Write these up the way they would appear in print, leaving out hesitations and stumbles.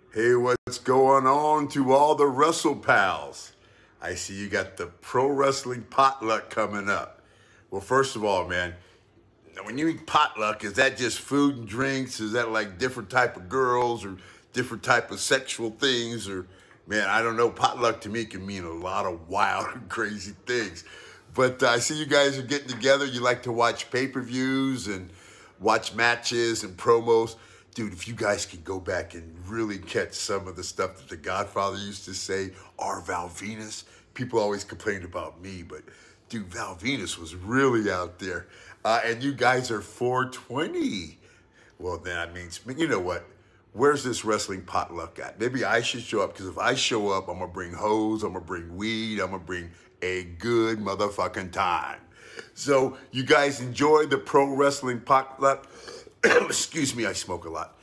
Hey, what's going on to all the Wrestle Pals? I see you got the Pro Wrestling Potluck coming up. Well, first of all, man, when you eat potluck, is that just food and drinks? Is that like different type of girls or different type of sexual things? Or, man, I don't know. Potluck to me can mean a lot of wild and crazy things. But I see you guys are getting together. You like to watch pay-per-views and watch matches and promos. Dude, if you guys can go back and really catch some of the stuff that the Godfather used to say, our Val Venus, people always complained about me, but dude, Val Venus was really out there. And you guys are 420. Well, then that means, you know what? Where's this wrestling potluck at? Maybe I should show up, because if I show up, I'm going to bring hoes, I'm going to bring weed, I'm going to bring a good motherfucking time. So you guys enjoy the Pro Wrestling Potluck. Excuse me, I smoke a lot.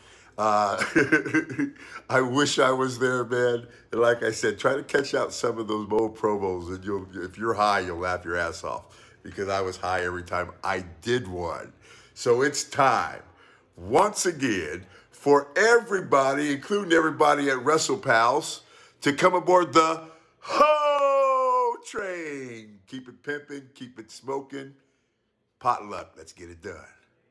I wish I was there, man. And like I said, try to catch out some of those old promos, and if you're high, you'll laugh your ass off, because I was high every time I did one. So it's time, once again, for everybody, including everybody at WrestlePals, to come aboard the Ho Train. Keep it pimping, keep it smoking. Potluck, let's get it done.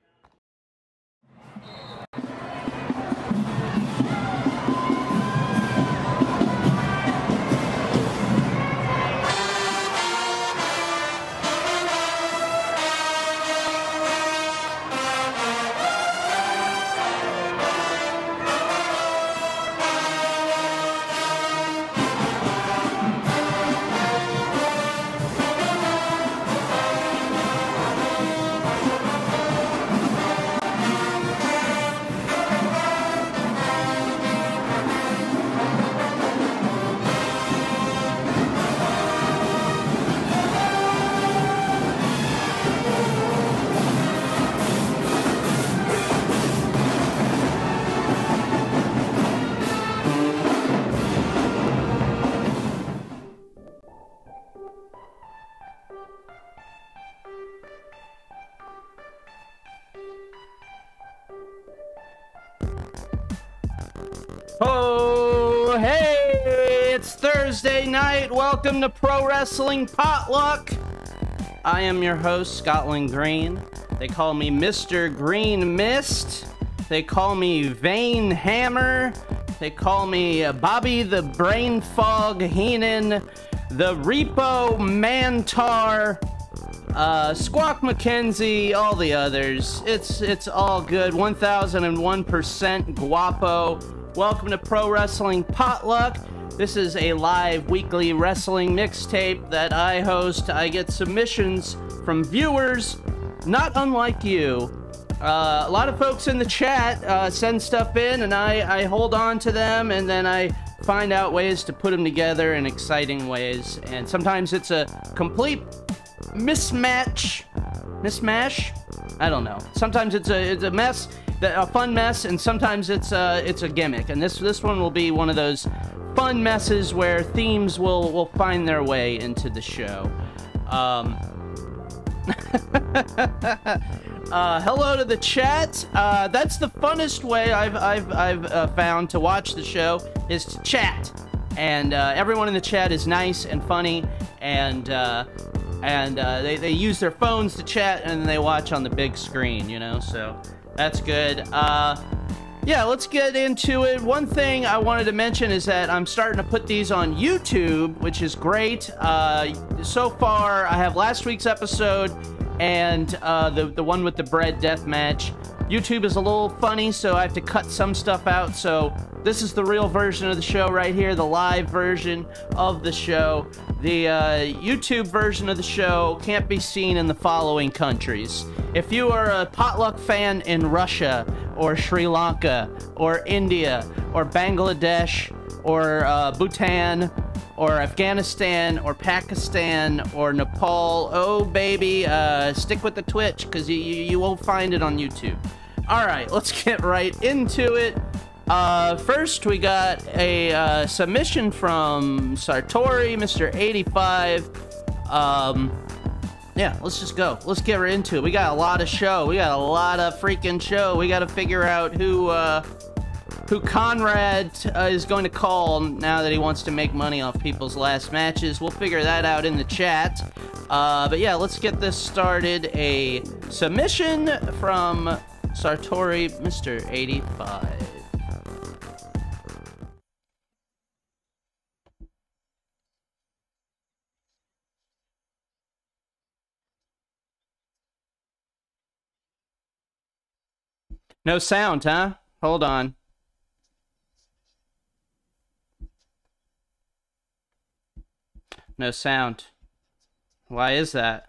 Oh, hey, it's Thursday night. Welcome to Pro Wrestling Potluck. I am your host, Scotland Green. They call me MisterGreenMist. They call me Vein Hammer. They call me Bobby the Brain Fog Heenan, the Repo Mantar, Squawk McKenzie, all the others. It's all good. 1001% guapo. Welcome to Pro Wrestling Potluck. This is a live weekly wrestling mixtape that I host. I get submissions from viewers, not unlike you. A lot of folks in the chat send stuff in, and I hold on to them, and then I find out ways to put them together in exciting ways. And sometimes it's a complete mismatch. I don't know. Sometimes it's a mess. A fun mess, and sometimes it's a gimmick, and this one will be one of those fun messes where themes will find their way into the show. Hello to the chat. That's the funnest way I've found to watch the show, is to chat, and everyone in the chat is nice and funny, and they use their phones to chat, and they watch on the big screen, you know, so that's good. Yeah, let's get into it. One thing I wanted to mention is that I'm starting to put these on YouTube, which is great. So far, I have last week's episode and the one with the bread death match. YouTube is a little funny, so I have to cut some stuff out. So this is the real version of the show right here, the live version of the show. The YouTube version of the show can't be seen in the following countries. If you are a potluck fan in Russia, or Sri Lanka, or India, or Bangladesh, or Bhutan, or Afghanistan, or Pakistan, or Nepal, oh baby, stick with the Twitch, because you won't find it on YouTube. Alright, let's get right into it. First, we got a submission from Sartori, Mr. 85. Yeah, let's just go. Let's get right into it. We got a lot of show. We got a lot of freaking show. We got to figure out who who Conrad is going to call now that he wants to make money off people's last matches. We'll figure that out in the chat. But yeah, let's get this started. A submission from Sartori, Mr. 85. No sound, huh? Hold on. No sound. Why is that?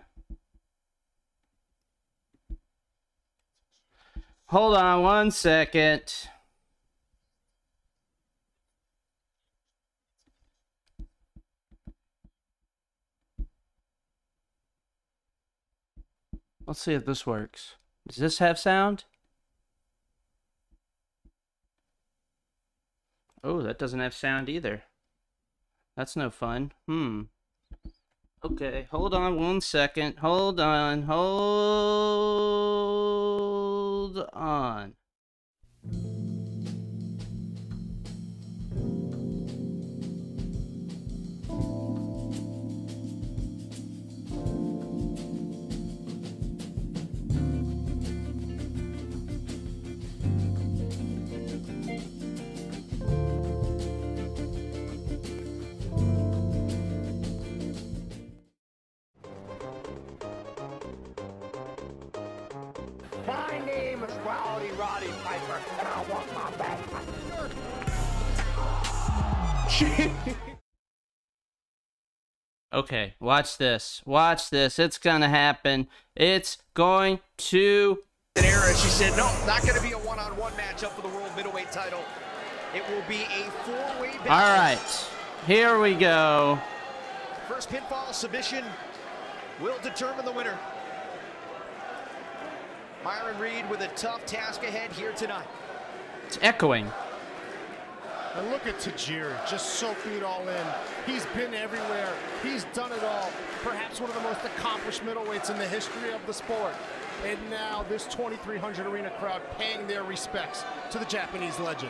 Hold on 1 second. Let's see if this works. Does this have sound? Oh, that doesn't have sound either. That's no fun. Okay, hold on 1 second. Hold on. Hold on. My name is Rowdy Roddy Piper, and I want my back. Okay, watch this. Watch this. It's gonna happen. It's going to... Arez, she said, no, not going to be a one-on-one matchup for the world middleweight title. It will be a four-way battle. All right, here we go. First pinfall submission will determine the winner. Myron Reed with a tough task ahead here tonight. It's echoing. And look at Tajiri, just soaking it all in. He's been everywhere. He's done it all. Perhaps one of the most accomplished middleweights in the history of the sport. And now this 2,300 arena crowd paying their respects to the Japanese legend.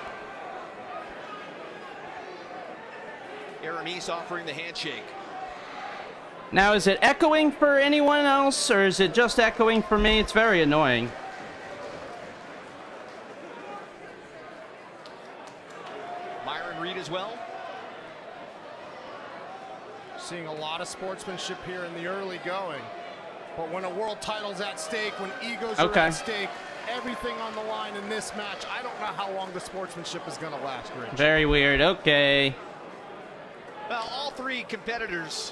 Aramis offering the handshake. Now, is it echoing for anyone else, or is it just echoing for me? It's very annoying. Myron Reed as well. Seeing a lot of sportsmanship here in the early going. But when a world title's at stake, when egos are at stake, everything on the line in this match, I don't know how long the sportsmanship is going to last, Rich. Very weird. Okay. Well, all three competitors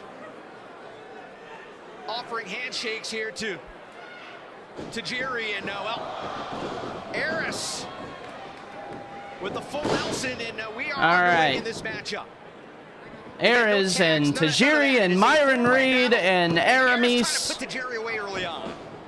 offering handshakes here to Tajiri and Arez with the full Nelson, and we are underway in this matchup. Arez and Tajiri and Myron Reed and Aramis. Trying to put Tajiri away early on.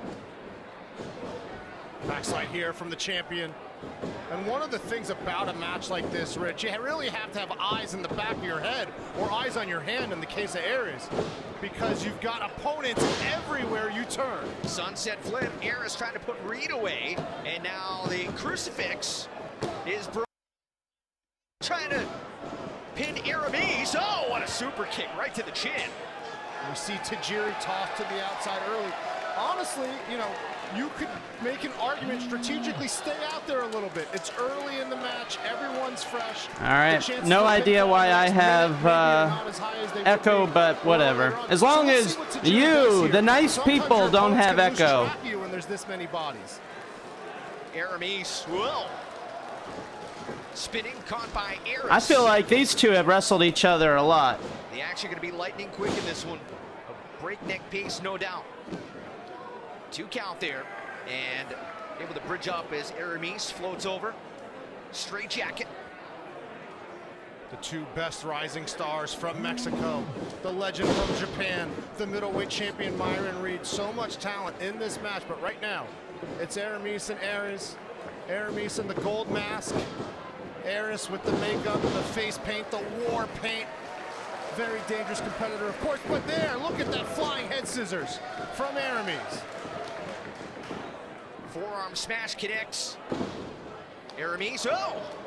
Backslide here from the champion. And one of the things about a match like this, Rich, you really have to have eyes in the back of your head or eyes on your hand in the case of Arez, because you've got opponents everywhere you turn. Sunset flip, Arez trying to put Reed away, and now the crucifix is trying to pin Aramis. Oh, what a super kick right to the chin. We see Tajiri tossed to the outside early. Honestly, you know, you could make an argument strategically stay out there a little bit. It's early in the match. Everyone's fresh. All right. No idea why I have echo, but whatever. As long as you, the nice people, don't have echo. When there's this many bodies. Aramis, whoa. Spinning, caught by Arez. I feel like these two have wrestled each other a lot. The action going to be lightning quick in this one. A breakneck pace, no doubt. 2 count there, and able to bridge up as Aramis floats over. Straight jacket. The two best rising stars from Mexico, the legend from Japan, the middleweight champion Myron Reed. So much talent in this match, but right now, it's Aramis and Arez. Aramis in the gold mask. Arez with the makeup, the face paint, the war paint. Very dangerous competitor, of course, but there, look at that flying head scissors from Aramis. Forearm smash connects. Aramis, oh!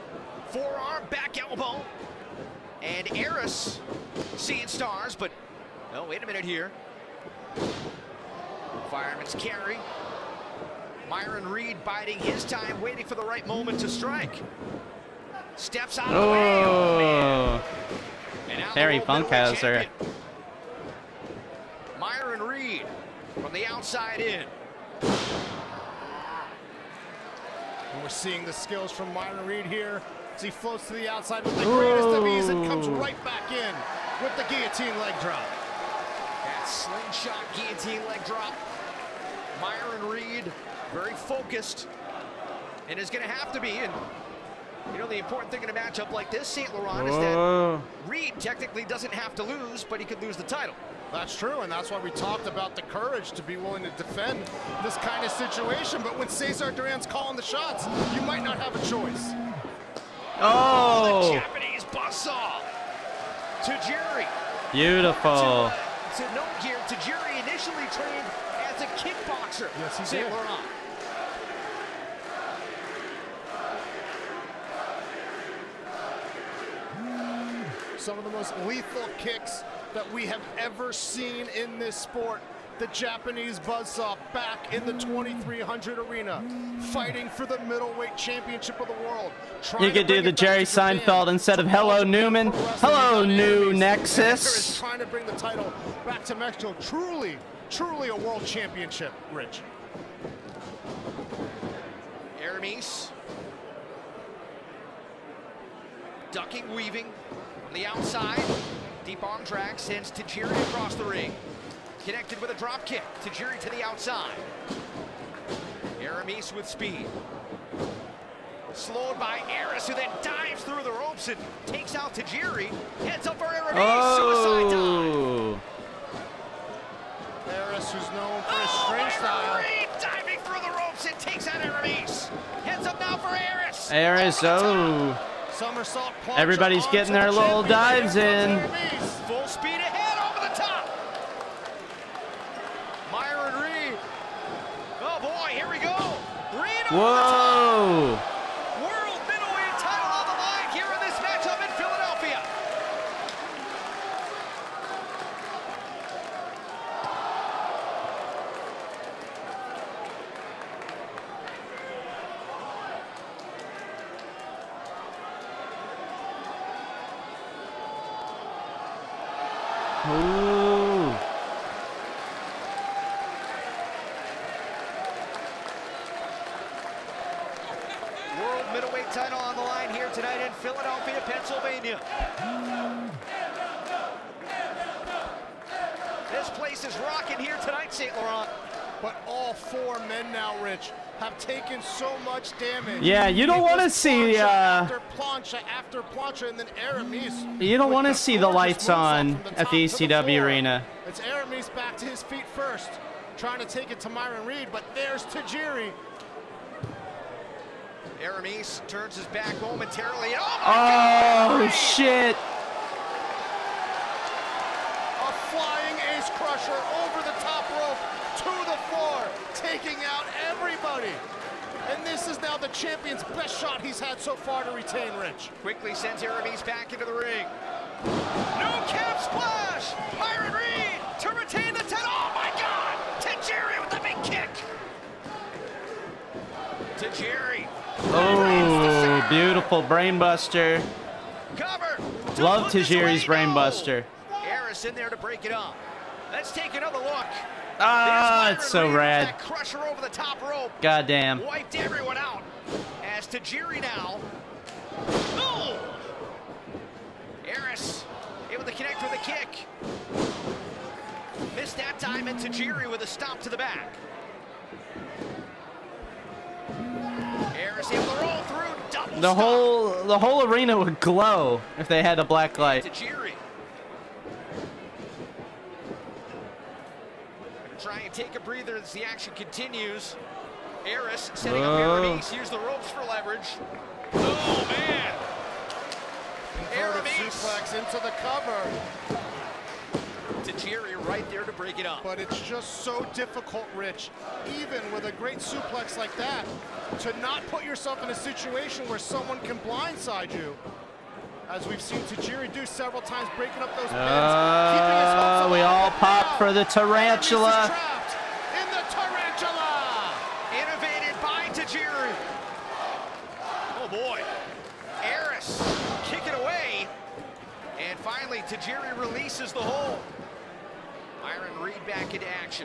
Forearm, back elbow. And Arez seeing stars, but no, wait a minute here. Fireman's carry. Myron Reed biding his time, waiting for the right moment to strike. Steps out of the way. Oh, man. Harry Funkhauser. Myron Reed from the outside in. And we're seeing the skills from Myron Reed here as he floats to the outside with the greatest of ease and comes right back in with the guillotine leg drop. That slingshot guillotine leg drop. Myron Reed very focused and is going to have to be. And you know, the important thing in a matchup like this, St. Laurent, is that Reed technically doesn't have to lose, but he could lose the title. That's true, and that's why we talked about the courage to be willing to defend this kind of situation. But when Cesar Duran's calling the shots, you might not have a choice. Oh! The Japanese buzzsaw. Tajiri. Beautiful. To no gear, Tajiri initially trained as a kickboxer. Yes, he St. did. Laurent. Some of the most lethal kicks that we have ever seen in this sport. The Japanese buzzsaw back in the 2300 arena, fighting for the middleweight championship of the world. You could do the Jerry Seinfeld instead of Hello Newman. Hello New Nexus. Trying to bring the title back to Mexico. Truly, truly a world championship, Rich. Aramis. Ducking, weaving on the outside. Deep arm drag sends Tajiri across the ring. Connected with a drop kick. Tajiri to the outside. Aramis with speed. Slowed by Arez, who then dives through the ropes and takes out Tajiri. Heads up for Aramis. Suicide dive. Arez, who's known for his strange style. Diving through the ropes and takes out Aramis. Heads up now for Arez. Arez, oh. Somersault plunge. Everybody's getting their little dives in. Full speed ahead over the top. Myron Reed. Oh boy, here we go. Reed over the top. World middleweight title on the line here in this matchup in Philadelphia. Ooh. World middleweight title on the line here tonight in Philadelphia, Pennsylvania. This place is rocking here tonight, St. Laurent. But all four men now, Rich, have taken so much damage. Yeah, you don't want to see after plancha, and then Aramis. You don't want to see the lights on at the ECW arena. It's Aramis back to his feet first, trying to take it to Myron Reed, but there's Tajiri. Aramis turns his back momentarily. Oh shit! A flying ace crusher over the top rope to the floor, taking out everybody. And this is now the champion's best shot he's had so far to retain, Rich. Quickly sends Aramis back into the ring. No cap splash! Myron Reed to retain the title. Oh my God! Tajiri with the big kick. Tajiri. Oh, beautiful brainbuster. Cover. Love Tajiri's brainbuster. Arez in there to break it up. Let's take another look. Ah, it's so rad. That crusher over the top rope. Goddamn. Wiped everyone out. As Tajiri now. Oh! Arez able to connect with a kick. Missed that time, and Tajiri with a stop to the back. Arez able to roll through. Double The whole arena would glow if they had a black light. Tajiri. Try and take a breather as the action continues. Arez setting up Aramis. Use the ropes for leverage. Oh, man. Aramis suplex into the cover. Tajiri right there to break it up. But it's just so difficult, Rich, even with a great suplex like that, to not put yourself in a situation where someone can blindside you. As we've seen Tajiri do several times, breaking up those pins, keeping his hopes alive. We all pop for the tarantula. Trapped in the tarantula. Innovated by Tajiri. Oh boy. Arez kicking away. And finally, Tajiri releases the hold. Myron Reed back into action.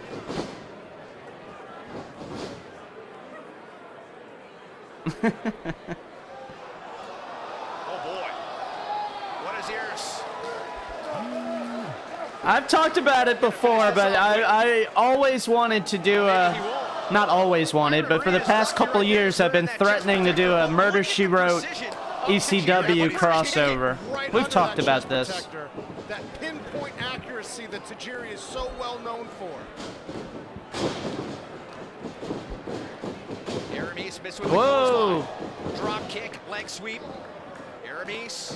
Oh boy. What is Arez? I've talked about it before, but I always wanted to do a, not always wanted, but for the past couple years I've been threatening to do a Murder, She Wrote ECW crossover. We've talked about this. That pinpoint accuracy that Tajiri is so well known for. Aramis missed with the Whoa! Drop kick, leg sweep. Aramis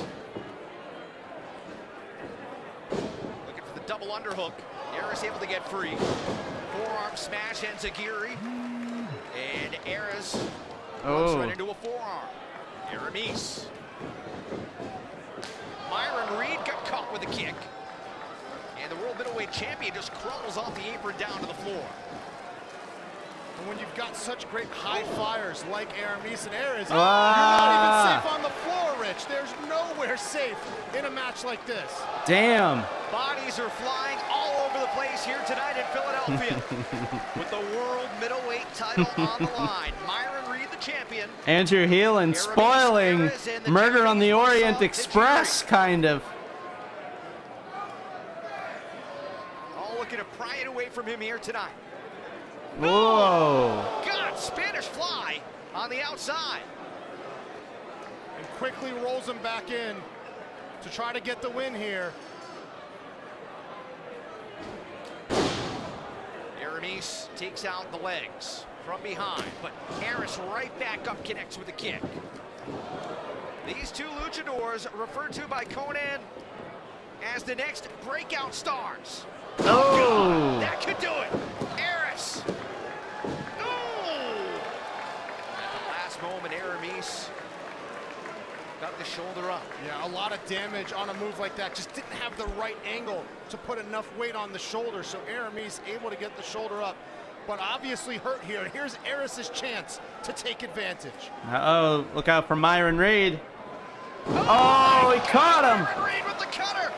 looking for the double underhook. Arez able to get free. Forearm smash enziguri. And Arez runs right into a forearm. Aramis. Myron Reed got caught with a kick. And the world middleweight champion just crumbles off the apron down to the floor. And when you've got such great high flyers like Aramis and Arez, you're not even safe on the floor, Rich. There's nowhere safe in a match like this. Damn. Bodies are flying all over the place here tonight in Philadelphia. With the world middleweight title on the line. Myron Reed, the champion. Andrew Heelan spoiling Murder on the Orient Express, kind of. All looking to pry it away from him here tonight. Whoa. God, Spanish fly on the outside. And quickly rolls him back in to try to get the win here. Aramis takes out the legs from behind, but Arez right back up, connects with a kick. These two luchadors, referred to by Conan as the next breakout stars. Oh! That could do it. Arez. At the last moment, Aramis got the shoulder up. Yeah, a lot of damage on a move like that. Just didn't have the right angle to put enough weight on the shoulder, so Aramis able to get the shoulder up, but obviously hurt here. And here's Arez's chance to take advantage. Uh-oh, look out for Myron Reed. Oh, he caught him. Myron Reed with the cutter.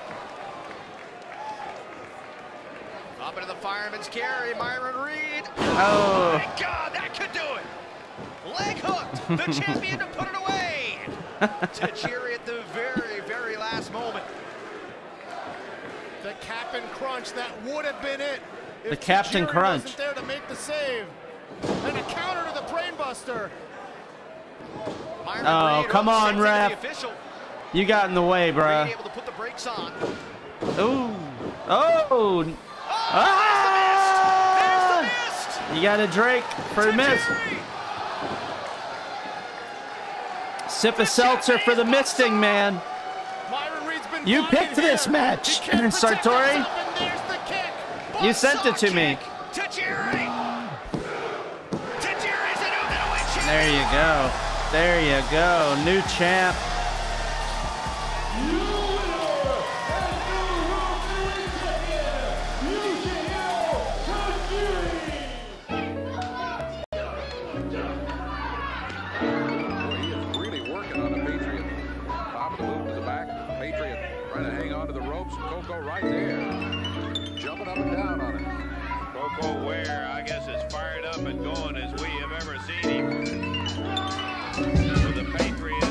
Up into the fireman's carry, Myron Reed. Oh. My God, that could do it. Leg hooked, the champion to put it away. Tajiri at the very, very last moment. The cap and crunch, that would have been it. The Captain Tajiri Crunch wasn't there to make the save. And a counter to the brainbuster. Oh, come on, ref. You got in the way, bruh. Able to put the brakes on. Ooh. Oh. Ah! There's the mist. You got a Drake for the miss. Sip a seltzer for the misting, man. You picked this match, Sartori. You sent it to me. There you go. There you go. New champ. Right there, jumping up and down on it. Coco Ware, I guess, as fired up and going as we have ever seen him. With the Patriot,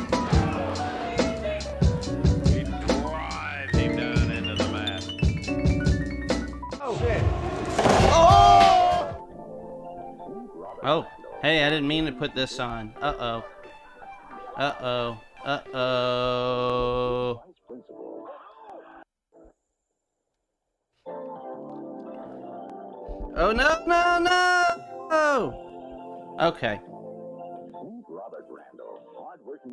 he drives him down into the mat. Oh! Oh! Hey, I didn't mean to put this on. Uh-oh. Uh-oh. Uh-oh. Oh, no, no, no! Okay.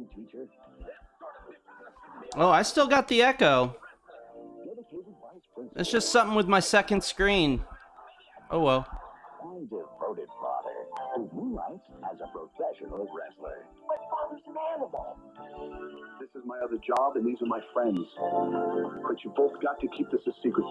Oh, I still got the echo. It's just something with my second screen. Oh well. I'm devoted father, who moonlights as a professional wrestler. My father's an animal. This is my other job, and these are my friends. But you both got to keep this a secret.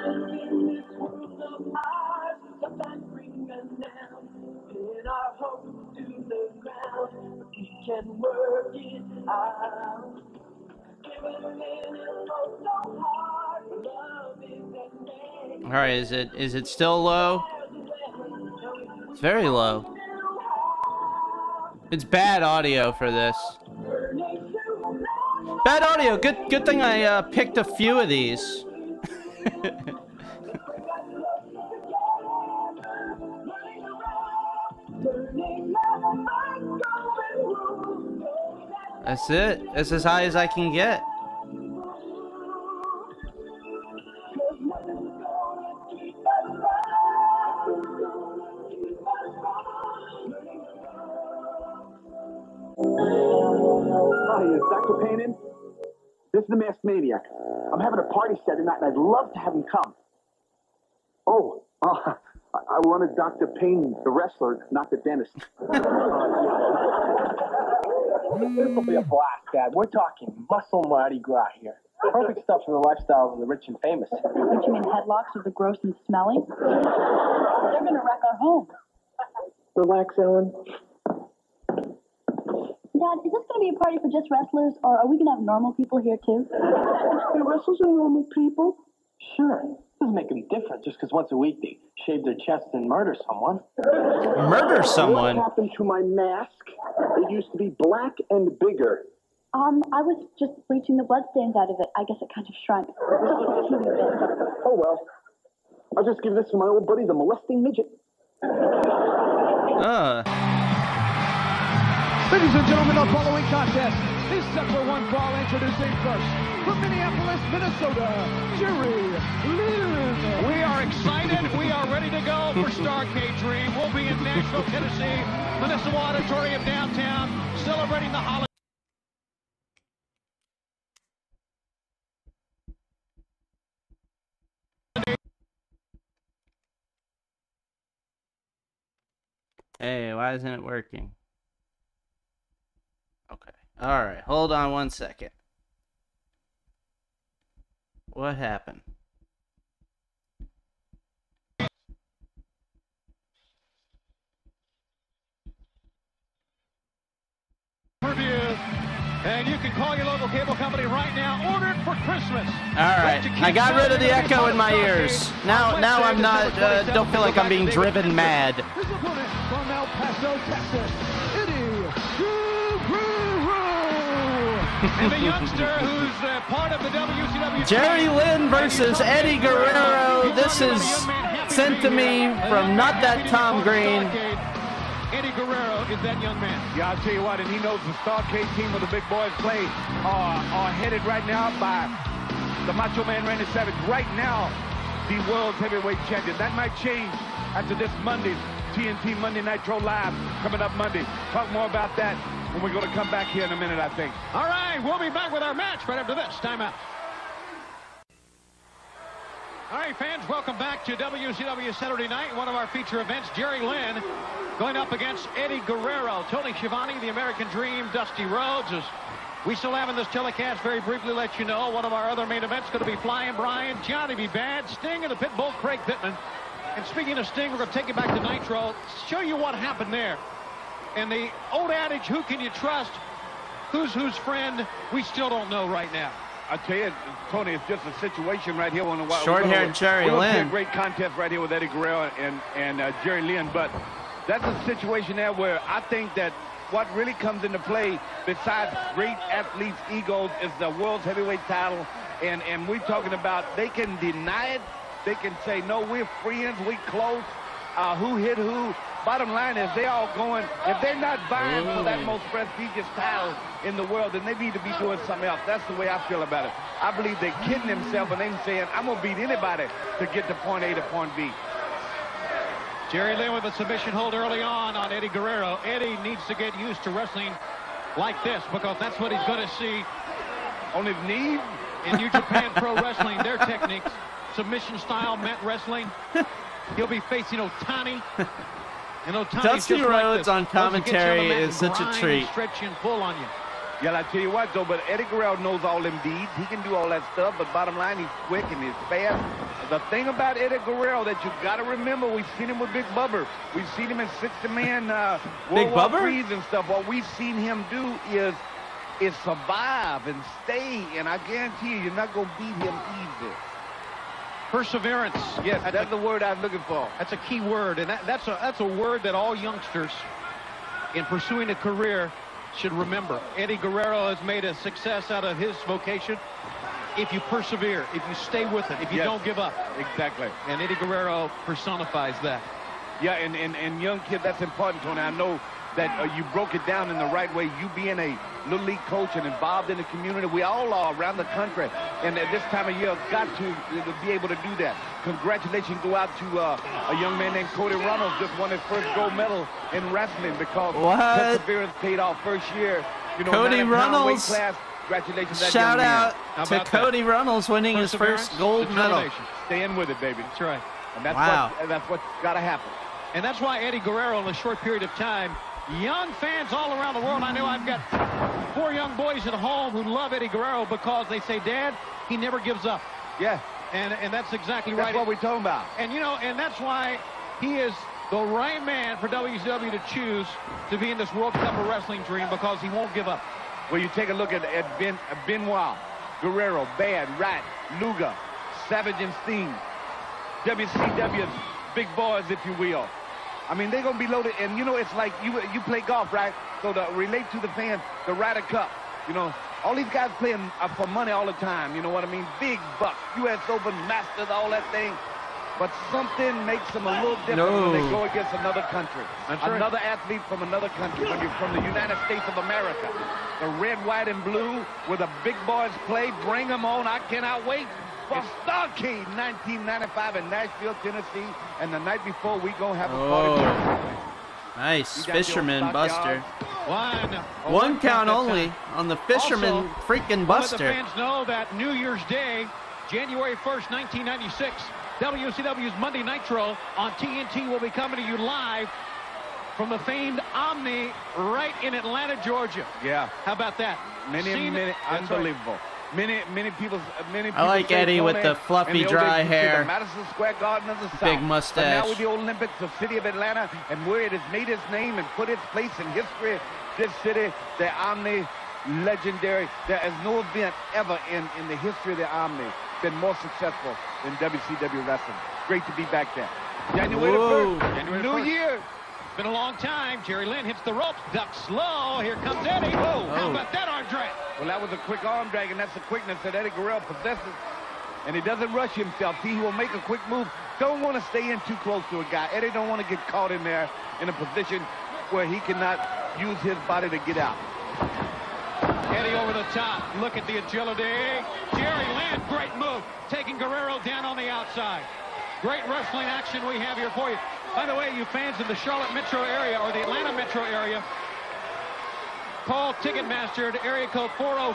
All right, is it still low? It's very low. It's bad audio for this. Bad audio. Good thing I picked a few of these. That's it. It's as high as I can get. Hi, is Dr. Payne in? This is the Masked Maniac. I'm having a party Saturday night, and I'd love to have him come. Oh, I wanted Dr. Payne, the wrestler, not the dentist. This will be a blast, Dad. We're talking muscle Mardi Gras here. Perfect stuff for the lifestyles of the rich and famous. What, you mean headlocks with the gross and smelly? They're gonna wreck our home. Relax, Ellen. Dad, is this gonna be a party for just wrestlers, or are we gonna have normal people here too? The wrestlers are normal people. Sure. Doesn't make any difference just because once a week they shave their chests and murder someone. Murder someone? What happened to my mask? It used to be black and bigger. I was just bleaching the bloodstains out of it. I guess it kind of shrunk. Oh, well. I'll just give this to my old buddy, the molesting midget. Ladies and gentlemen, the following contest is set for one fall. Introducing first, from Minneapolis, Minnesota, Jerry Lynn. We are excited. We are ready to go for Starcade Dream. We'll be in Nashville, Tennessee, Municipal Auditorium downtown, celebrating the holiday. Hey, why isn't it working? Okay. All right. Hold on one second. What happened? And you can call your local cable company right now. Order it for Christmas. All right. I got rid of the echo in my ears. Now I'm not. Don't feel like I'm being driven mad. His opponent from El Paso, Texas, And the youngster who's part of the WCW. Jerry Lynn versus Eddie Guerrero. This is sent to me from Not That Tom Green. Eddie Guerrero is that young man. Yeah, I'll tell you what, and he knows the Starcade team of the Big Boys play are headed right now by the Macho Man Randy Savage. Right now, the world's heavyweight champion. That might change after this Monday's TNT Monday Nitro Live coming up Monday. Talk more about that when we're going to come back here in a minute, I think. All right, we'll be back with our match right after this. Time out. All right, fans, welcome back to WCW Saturday Night, one of our feature events. Jerry Lynn going up against Eddie Guerrero. Tony Schiavone, the American Dream, Dusty Rhodes. As we still have in this telecast, very briefly let you know, one of our other main events going to be Flying Brian, Johnny B. Bad, Sting, and the Pitbull, Craig Pittman. And speaking of Sting, we're going to take you back to Nitro, show you what happened there. And the old adage, who can you trust? Who's whose friend? We still don't know right now. I tell you, Tony, it's just a situation right here. Short-haired Jerry Lynn. A great contest right here with Eddie Guerrero and Jerry Lynn, but that's a situation there where I think that what really comes into play, besides great athletes' egos, is the world's heavyweight title. And we're talking about they can deny it. They can say, no, we're friends, we close. Who hit who? Bottom line is they all going, if they're not vying for that most prestigious title in the world, then they need to be doing something else. That's the way I feel about it. I believe they're kidding themselves and they're saying, I'm going to beat anybody to get to point A to point B. Jerry Lynn with a submission hold early on Eddie Guerrero. Eddie needs to get used to wrestling like this because that's what he's going to see on his knees in New Japan Pro Wrestling, their techniques. submission style mat wrestling. He'll be facing Otani. And Otani's Dusty just Rhodes like on commentary is such a treat. Stretch and pull on you. Yeah, I tell you what, though, but Eddie Guerrero knows all them deeds. He can do all that stuff, but bottom line, he's quick and he's fast. The thing about Eddie Guerrero that you got to remember, we've seen him with Big Bubba. We've seen him in 60-man World War III's and stuff. What we've seen him do is survive and stay, and I guarantee you, you're not going to beat him easy. Perseverance. Yes, that's the word I'm looking for. That's a key word, and that's a word that all youngsters in pursuing a career should remember. Eddie Guerrero has made a success out of his vocation if you persevere, if you stay with it, if you don't give up. Exactly. And Eddie Guerrero personifies that. Yeah, and young kid, that's important, Tony. I know that you broke it down in the right way. You being a little league coach and involved in the community, we all are around the country. And at this time of year, got to be able to do that. Congratulations go out to a young man named Cody Reynolds, just won his first gold medal in wrestling because perseverance paid off first year. You know, Cody Reynolds. Class. Congratulations, that Shout young out man. to Cody Reynolds winning his first gold medal. Stay in with it, baby. That's right. And that's what's got to happen. And that's why Eddie Guerrero, in a short period of time, young fans all around the world. I know I've got 4 young boys at home who love Eddie Guerrero because they say, Dad, he never gives up. Yeah. And that's exactly right. That's what we're talking about. And, you know, and that's why he is the right man for WCW to choose to be in this World Cup of Wrestling dream because he won't give up. Well, you take a look at Benoit, Guerrero, Bad, Rat, Luger, Savage, and Steen. WCW's big boys, if you will. I mean, they're going to be loaded. And, you know, it's like you play golf, right? So to relate to the fans, the Ryder Cup, you know, all these guys playing for money all the time. You know what I mean? Big bucks, U.S. Open, Masters, all that thing. But something makes them a little different when they go against another country. Another athlete from another country. When you're from the United States of America. The red, white, and blue where the big boys play. Bring them on. I cannot wait for Starcade 1995 in Nashville, Tennessee. And the night before, we going to have a party. Nice. Fisherman Buster. One count only on the Fisherman also, freaking Buster. Let the fans know that New Year's Day, January 1st, 1996, WCW's Monday Nitro on TNT will be coming to you live from the famed Omni right in Atlanta, Georgia. Yeah. How about that? Many, unbelievable. Right. Many people I like Eddie with the fluffy, dry hair. The Madison Square Garden of the South. Big mustache. But now with the Olympics, the city of Atlanta, and where it has made its name and put its place in history, this city, the Omni, legendary. There is no event ever in the history of the Omni been more successful than WCW wrestling. Great to be back there. January 1st, New Year. It's been a long time. Jerry Lynn hits the ropes, ducks slow. Here comes Eddie. Whoa, how about that arm drag? Well, that was a quick arm drag, and that's the quickness that Eddie Guerrero possesses. And he doesn't rush himself. He will make a quick move. Don't want to stay in too close to a guy. Eddie don't want to get caught in there in a position where he cannot use his body to get out. Eddie over the top. Look at the agility. Jerry Lynn, great move. Taking Guerrero down on the outside. Great wrestling action we have here for you. By the way, you fans in the Charlotte metro area or the Atlanta metro area, call Ticketmaster to area code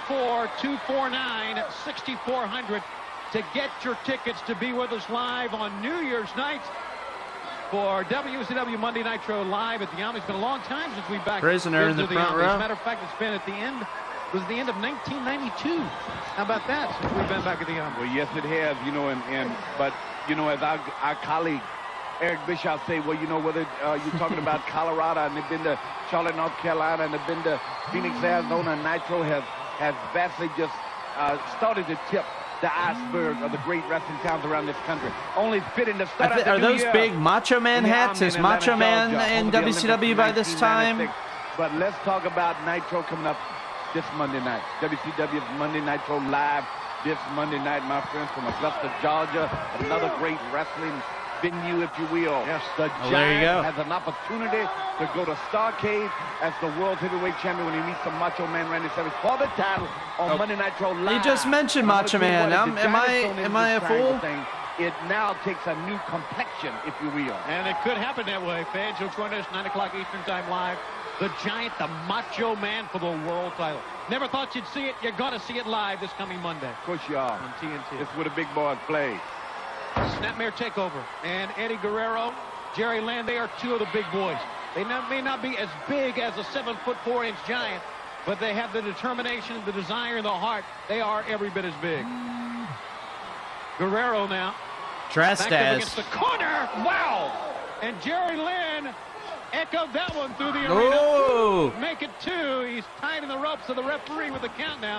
404-249-6400 to get your tickets to be with us live on New Year's night for WCW Monday Nitro live at the Omni. It's been a long time since we've back. Prisoner in the front row. As a matter of fact, it's been at the end. It was the end of 1992. How about that? Since we've been back at the Omni. Well, yes, it has. You know, but you know, as our colleague Eric Bischoff say, well, you know, whether you're talking about Colorado and they've been to Charlotte, North Carolina, and they've been to Phoenix, Arizona, and Nitro has vastly just started to tip the iceberg of the great wrestling towns around this country. Only fitting to start out the Are those year big Macho Man hats? Is Macho Man in WCW by this time? But let's talk about Nitro coming up this Monday night. WCW's Monday Nitro live this Monday night, my friends, from Augusta, Georgia. Another great wrestling venue, if you will. Yes. The Giant has an opportunity to go to Starcade as the World Heavyweight Champion when he meets the Macho Man Randy Savage for the title on Monday Nitro Live. You just mentioned Macho Man. Am I a fool? It now takes a new complexion, if you will. And it could happen that way. Fans, you'll join us 9 o'clock Eastern Time live. The Giant, the Macho Man for the world title. Never thought you'd see it. You're going to see it live this coming Monday. Of course you are. On TNT. It's where the big boys play. Snapmare takeover. And Eddie Guerrero, Jerry Lynn, they are two of the big boys. They may not be as big as a 7'4" giant, but they have the determination, the desire, and the heart. They are every bit as big. Guerrero now. Dressed as. Against the corner. Wow. And Jerry Lynn echoed that one through the arena. Ooh. Make it 2. He's tied in the ropes of the referee with the count now.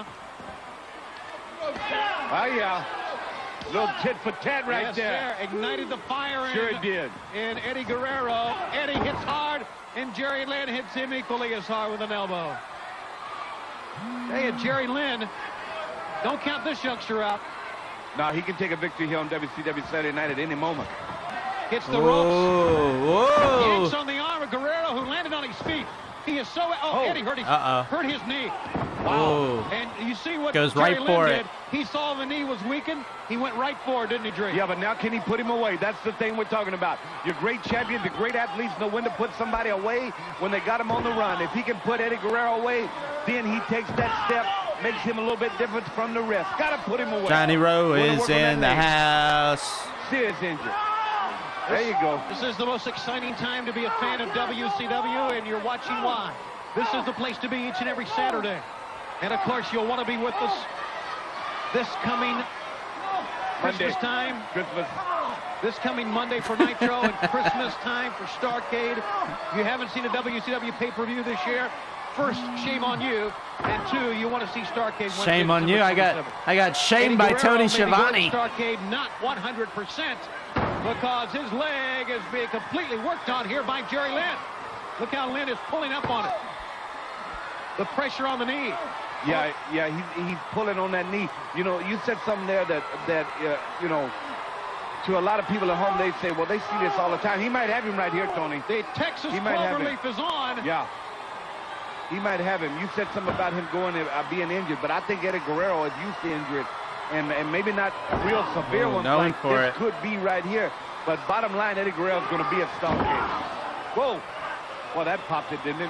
Oh, yeah. Little tit for tat right there. Sir. Ignited the fire sure it did. In Eddie Guerrero. Eddie hits hard, and Jerry Lynn hits him equally as hard with an elbow. Hey, and Jerry Lynn, don't count this youngster out. No, he can take a victory here on WCW Saturday night at any moment. Hits the ropes. Whoa. Yanks on the arm of Guerrero, who landed on his feet. He is so... Oh, Eddie hurt his knee. Wow. And you see what goes Jerry right Lynn for did. it. He saw the knee was weakened. He went right for it, didn't he, Drake? Yeah, but now can he put him away? That's the thing we're talking about. Your great champions, the great athletes know when to put somebody away when they got him on the run. If he can put Eddie Guerrero away, then he takes that step, makes him a little bit different from the rest. Got to put him away. Johnny Rowe is in the house. Serious injury. There you go. This is the most exciting time to be a fan of WCW, and you're watching why. This is the place to be each and every Saturday. And, of course, you'll want to be with us this coming Christmas time. This coming Monday for Nitro and Christmas time for Starrcade. If you haven't seen a WCW pay-per-view this year, first, shame on you. And 2, you want to see Starrcade. Shame on you. I got shamed by Tony Schiavone. Starrcade not 100% because his leg is being completely worked on here by Jerry Lynn. Look how Lynn is pulling up on it. The pressure on the knee. Yeah, he's pulling on that knee. You know, you said something there that you know, to a lot of people at home, they say, well, they see this all the time. He might have him right here, Tony. The Texas Cloverleaf is on. Yeah. He might have him. You said something about him going being injured, but I think Eddie Guerrero is used to injured, and maybe not real severe ones like this could be right here. But bottom line, Eddie Guerrero is going to be at Starrcade. Whoa. Well, that popped it, didn't it?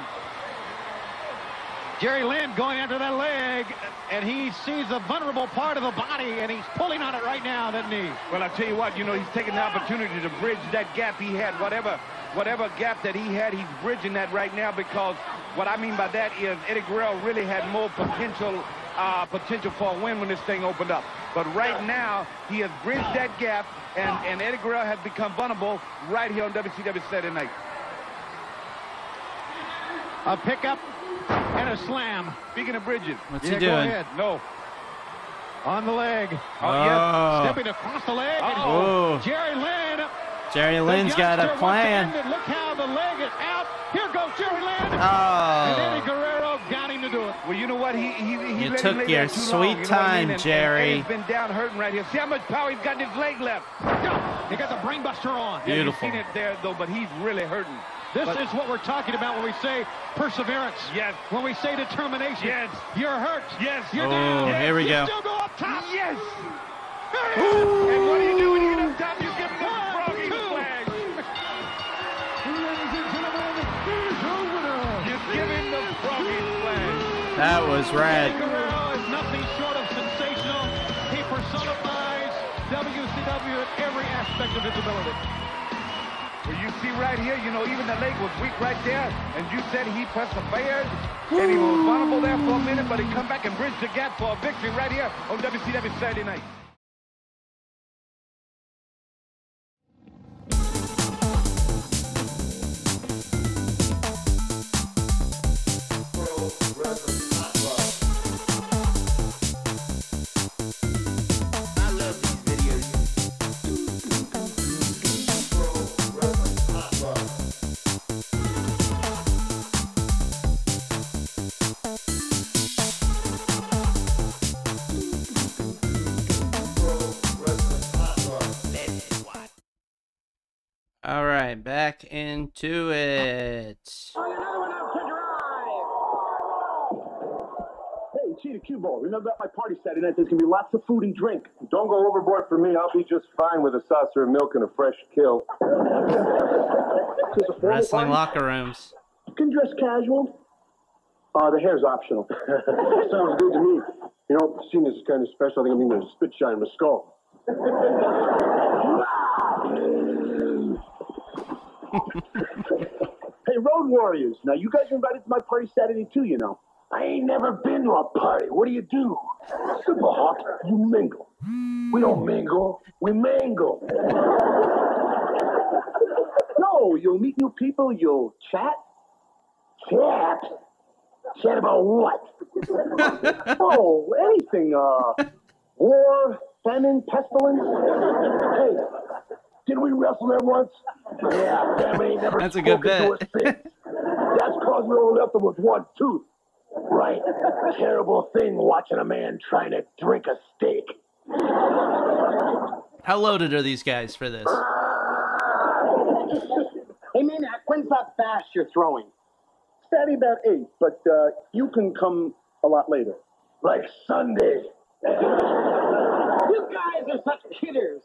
Jerry Lynn going after that leg, and he sees a vulnerable part of the body, and he's pulling on it right now, that knee. Well, I tell you what, you know, he's taking the opportunity to bridge that gap he had. Whatever gap that he had, he's bridging that right now, because what I mean by that is Eddie Guerrero really had more potential for a win when this thing opened up. But right now, he has bridged that gap, and Eddie Guerrero has become vulnerable right here on WCW Saturday night. A pickup and a slam. Speaking of bridges. What's he doing? Go ahead. No. On the leg. Oh, yes. Stepping across the leg. Oh. Jerry Lynn. Jerry Lynn's got a plan. Look how the leg is out. Here goes Jerry Lynn. Oh. And Eddie Guerrero got him to do it. Well, you know what? You took your sweet time, Jerry. He's been down hurting right here. See how much power he's got in his leg left. He got the brainbuster on. Beautiful. Yeah, you've seen it there, though, but he's really hurting. This is what we're talking about when we say perseverance. Yes. When we say determination. Yes. You're hurt. Yes. You're down. Here we go. You still go up top. Yes. And what do you do when you get up top? You give him the froggy flag. Ladies and gentlemen, here's your winner. You give him the froggy flag. That was rad. Guerrero is nothing short of sensational. He personifies WCW in every aspect of his ability. Well, you see right here, you know, even the leg was weak right there, and you said he persevered, and he was vulnerable there for a minute, but he come back and bridged the gap for a victory right here on WCW Saturday night. All right, back into it. Hey, Cheetah Cue Ball, remember at my party Saturday night, there's going to be lots of food and drink. Don't go overboard for me. I'll be just fine with a saucer of milk and a fresh kill. Wrestling locker rooms. You can dress casual. The hair's optional. Sounds good to me. You know, seeing this is kind of special. I think I'm going to spit shine my skull. Hey, Road Warriors. Now, you guys are invited to my party Saturday, too, you know. I ain't never been to a party. What do you do? Simple, Hawk. You mingle. We don't mingle. We mangle. No, you'll meet new people. You'll chat. Chat? Chat about what? Oh, anything. War, famine, pestilence. Hey, didn't we wrestle there once? Yeah, family ain't never That's a good spoken to us bit. since. That's because we only left them with one tooth. Right. Terrible thing watching a man trying to drink a steak. How loaded are these guys for this? Hey, Maniac, when's that bash you're throwing? Saturday about 8, but you can come a lot later. Like Sunday. You guys are such kidders.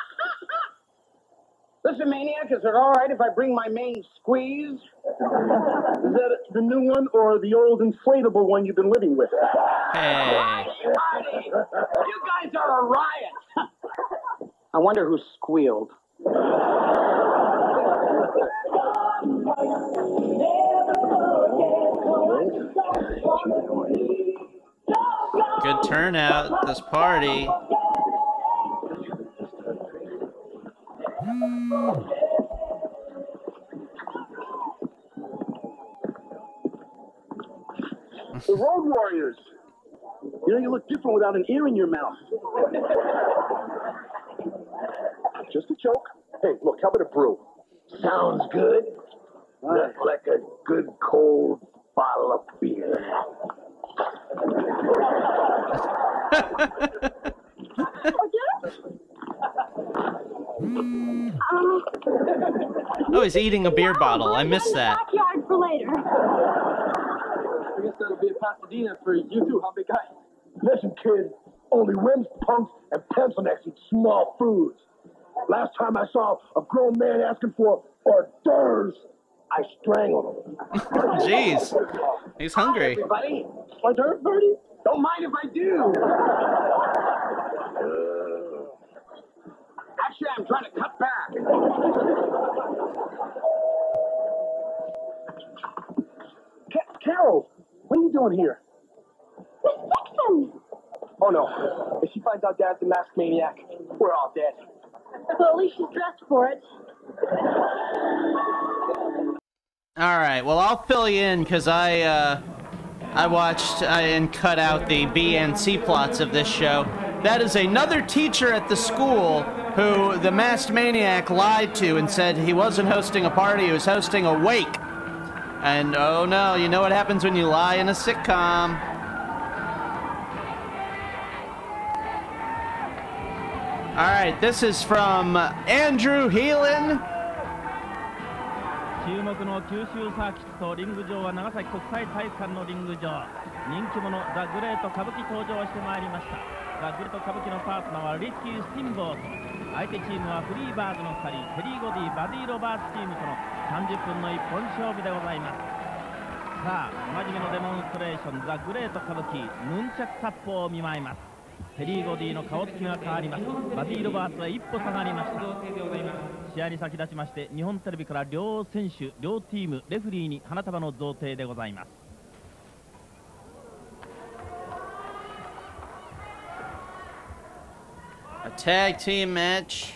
Listen, Maniac, is it all right if I bring my main squeeze? Is that the new one or the old inflatable one you've been living with? Hey. Party! You guys are a riot. I wonder who squealed. Good turnout at this party. The Road Warriors. You know, you look different without an ear in your mouth. Just a joke. Hey, look, how about a brew? Sounds good. Just like a good cold bottle of beer. Oh, he's eating a beer bottle. I missed that. Backyard for later. I guess that'll be a Pasadena for you two, huh, big guy? Listen, kid, only wimps, punks, and pencil necks eat small foods. Last time I saw a grown man asking for hors d'oeuvres, I strangled him. Jeez. He's hungry. Everybody, hors d'oeuvre party? Don't mind if I do. Actually, I'm trying to cut back. Carol, what are you doing here? Miss Dixon! Oh, no. If she finds out Dad's a masked maniac, we're all dead. Well, at least she's dressed for it. All right. Well, I'll fill you in because I watched and cut out the B and C plots of this show. That is another teacher at the school who the masked maniac lied to and said he wasn't hosting a party, he was hosting a wake. And oh no, you know what happens when you lie in a sitcom. All right, this is from Andrew Heelan. 注目の九州サーキットリング場は長崎国際体育館のリング場。人気者ザ・グレート歌舞伎登場してまいりました。ザ・グレート歌舞伎のパートナーはリッキー・スティンボート。相手チームはフリーバーズの2人、テリー・ゴディ、バディ・ロバーツチームとの30分の一本勝負でございます。さあ、おなじみのデモンストレーションザ・グレート歌舞伎ヌンチャク殺法を見舞います。テリー・ゴディの顔つきが変わります。バディ・ロバーツは一歩下がりました。試合に先立ちまして日本テレビから両選手、両チーム、レフリーに花束の贈呈でございます。 A tag team match.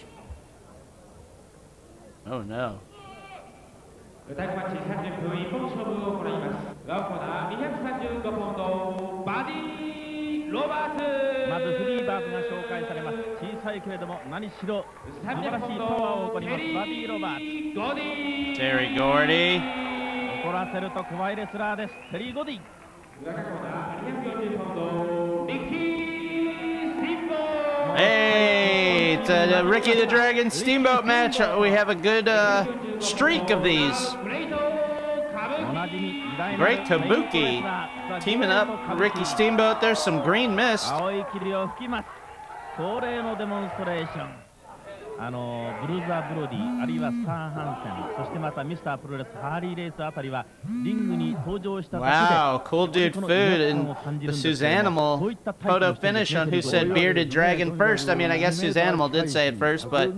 Oh no. タイムマッチ30分一本勝負を行います。ガオコーナー235ポンドバディ・ロバーツ。まずフリーバーズが紹介されます。小さいけれども何しろ素晴らしいパワーを誇りますバディ・ロバーツ。 テリー・ゴディ。 怒らせると怖いレスラーです。テリー・ゴディ。裏コーナー240ポンドリッキー・スティンボー。 Hey, it's a Ricky the Dragon Steamboat match. We have a good streak of these. Great Kabuki teaming up Ricky Steamboat. There's some green mist. ブルーザー・ブロディ、あるいはスター・ハンセン、そしてまたミスタープロレス、ハーリー・レースあたりはリングに登場しただけで Wow, cool dude food and the Suzanimal photo finish on who said bearded dragon first. I mean, I guess Suzanimal did say it first, but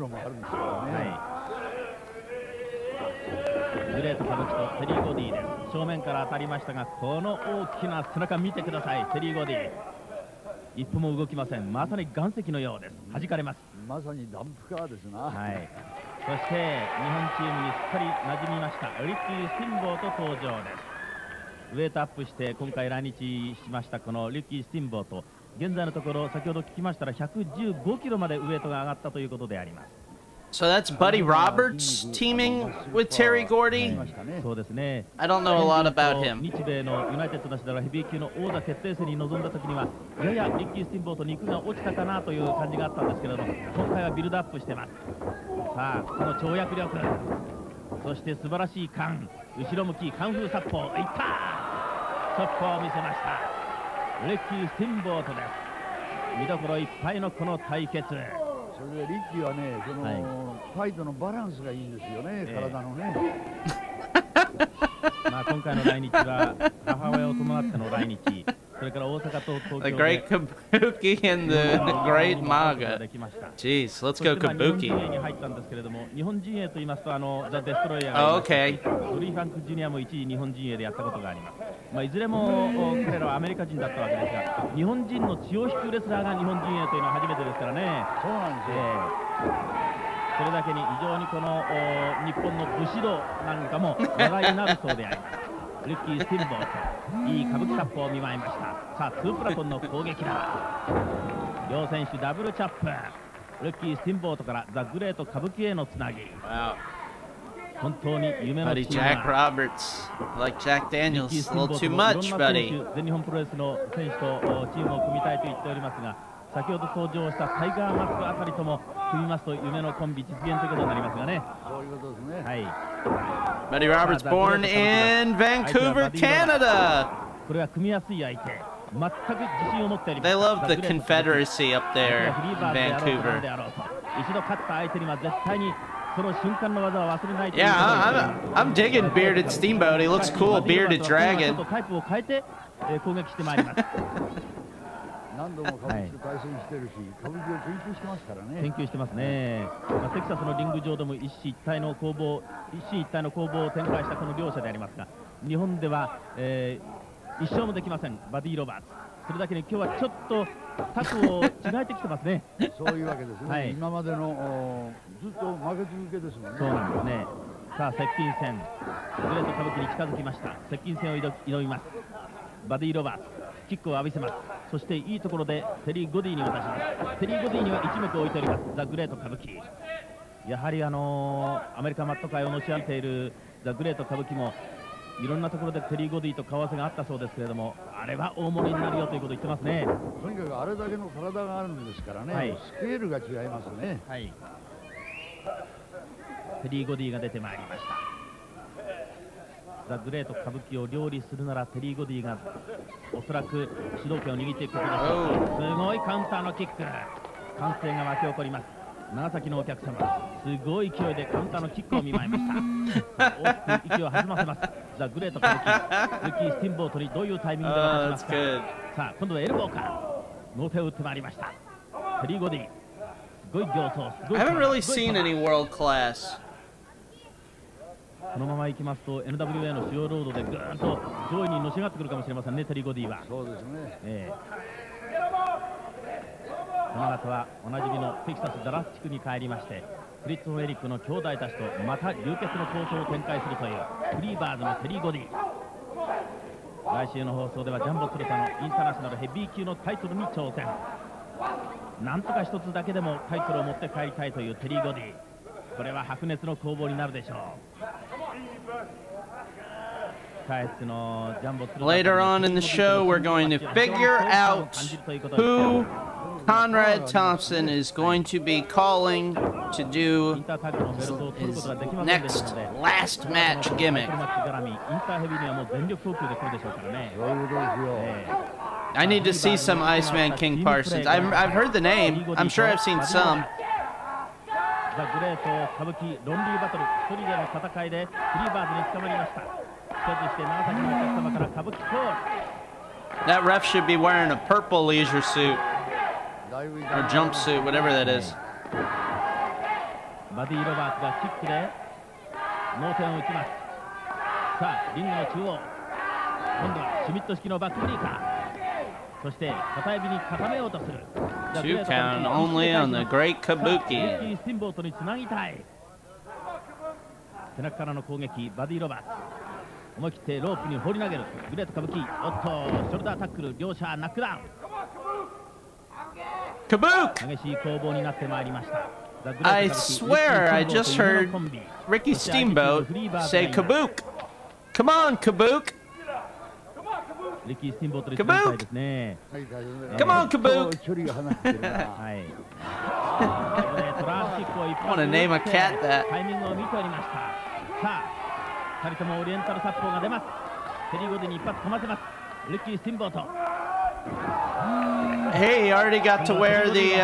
グレート歌舞伎とテリー・ゴディです。正面から当たりましたが、この大きな背中見てください。テリー・ゴディ一歩も動きません。まさに岩石のようです。弾かれます。 まさにダンプカーですな。 はい。そして日本チームにすっかり馴染みましたリッキー・スティンボート登場です。ウェイトアップして今回来日しましたこのリッキー・スティンボート、現在のところ先ほど聞きましたら115キロまでウェイトが上がったということであります。 So that's Buddy Roberts teaming with Terry Gordy? そうですね。 I don't know a lot about him. 日米のユナイテッドなしだらヘビー級の王座決定戦に臨んだ時にはややリッキー・スティンボート肉が落ちたかなという感じがあったんですけれども、今回はビルドアップしてます。さあこの跳躍力、そして素晴らしい勘、後ろ向きカンフーサッポーいった、速攻を見せましたリッキー・スティンボートです。見どころいっぱいのこの対決。 それでリッキーはね、その、ファイトのバランスがいいんですよね、体のね。 まあ今回の来日は母親を伴っての来日、それから大阪と東京で The great Kabuki and the great Maga. Jeez, let's go 日本 Kabuki. 陣営に入ったんですけれども、日本陣営と言いますとザ・デストロイヤーが Oh, okay. ドリー・ファンク・ジュニアも一時日本陣営でやったことがあります。まあいずれも彼らはアメリカ人だったわけですが、日本人の血を引くレスラーが日本陣営というのは初めてですからね。 そうなんですよ。 それだけに非常にこの日本の武士道なんかも話題になるそうであります。リッキー・スティンボート、いい歌舞伎サップを見舞いました。さあツープラトンの攻撃だ。両選手ダブルチャップ、リッキー・スティンボートからザ・グレート歌舞伎へのつなぎ。本当に夢のチ Buddy ーム Jack Roberts, like Jack Daniels, a little too much, buddy. 全日本プロレスの選手とチームを組みたいと言っておりますが、先ほど登場したタイガーマスクあたりとも組みますと夢のコンビ実現ということになりますがね。 そういうことですね。 はい。 Buddy Roberts born in Vancouver, Canada. これは組みやすい相手。全く自信を持っております。 They love the Confederacy up there in Vancouver. 一度勝った相手には絶対にその瞬間の技を忘れないという。 Yeah, I'm digging Bearded Steamboat. He looks cool, Bearded Dragon. タイプを変えて攻撃してまいります。 何度も歌舞伎と対戦してるし、歌舞伎を研究してますからね。 研究してますね。テキサスのリング上でも一進一退の攻防を展開したこの両者でありますが、日本では、一勝もできませんバディ・ロバーツ。それだけに今日はちょっとタクを違えてきてますね。 そういうわけですね。はい、今までのずっと負け続けですもんね。 そうなんですね。さあ接近戦、グレート歌舞伎に近づきました。接近戦を挑みます。バディ・ロバーツ、キックを浴びせます。そしていいところでテリー・ゴディに渡します。テリー・ゴディには一目置いておりますザ・グレート歌舞伎。やはりアメリカマット界をのし上げているザ・グレート歌舞伎もいろんなところでテリー・ゴディと顔合わせがあったそうですけれども、あれは大物になるよということを言ってますね。 とにかくあれだけの体があるんですからね、はい、スケールが違いますね。 はい、テリー・ゴディが出てまいりました。ザ・グレート歌舞伎を料理するならテリー・ゴディがおそらく主導権を握っていくことでしょう。すごいカウンターのキック、歓声が沸き起こります。長崎のお客様、すごい勢いでカウンターのキックを見舞いました大きく息を弾ませますザ・グレート歌舞伎。リッキー・スティンボートにどういうタイミングで渡しますか。さあ今度はエルボーからノー手を打ってまいりましたテリー・ゴディ。すごい形相、すごい。 I haven't really seen any world class. このまま行きますと NWA の主要ロードでぐーんと上位にのし上がってくるかもしれませんね、テリー・ゴディは。 そうですね。 この後はおなじみのテキサス・ダラス地区に帰りまして、フリッツ・フェリックの兄弟たちとまた流血の闘争を展開するというフリーバーズのテリー・ゴディ。来週の放送ではジャンボ鶴田のインターナショナルヘビー級のタイトルに挑戦。なんとか一つだけでもタイトルを持って帰りたいというテリー・ゴディ。これは白熱の攻防になるでしょう。 Later on in the show, we're going to figure out who Conrad Thompson is going to be calling to do his next last match gimmick. I need to see some Iceman King Parsons. I've heard the name. I'm sure I've seen some. ザ・グレート歌舞伎ロンリーバトル一人での戦いでフリーバーズに捕まりました。一つして長崎のお客様から歌舞伎コール。 That ref should be wearing a purple leisure suit or jumpsuit, whatever that is. バディ・ロバーツがキックで脳天を打ちます。さあリングの中央、今度はシュミット式のバックブリーカー、そして片指に固めようとする。 2 count only on the great Kabuki. スティンボートにつなぎたい。背中からの攻撃、バディ・ロバーツ思い切ってロープに放り投げるグレート歌舞伎。おっとショルダータックル、両者ナックダウン。 KABUKE! 激しい攻防になってまいりました。 I swear I just heard Ricky Steamboat say KABUKE. Come on, KABUKE. リッキー・スティンボートにつなぎたいですね。 Come on, KABUKE. はい。 I want to name a cat that. タイミングを見ておりました。さあ2人ともオリエンタルサッポーが出ます。テリーゴディに一発かませます。リッキー・スティンボート。 Hey, he already got to wear the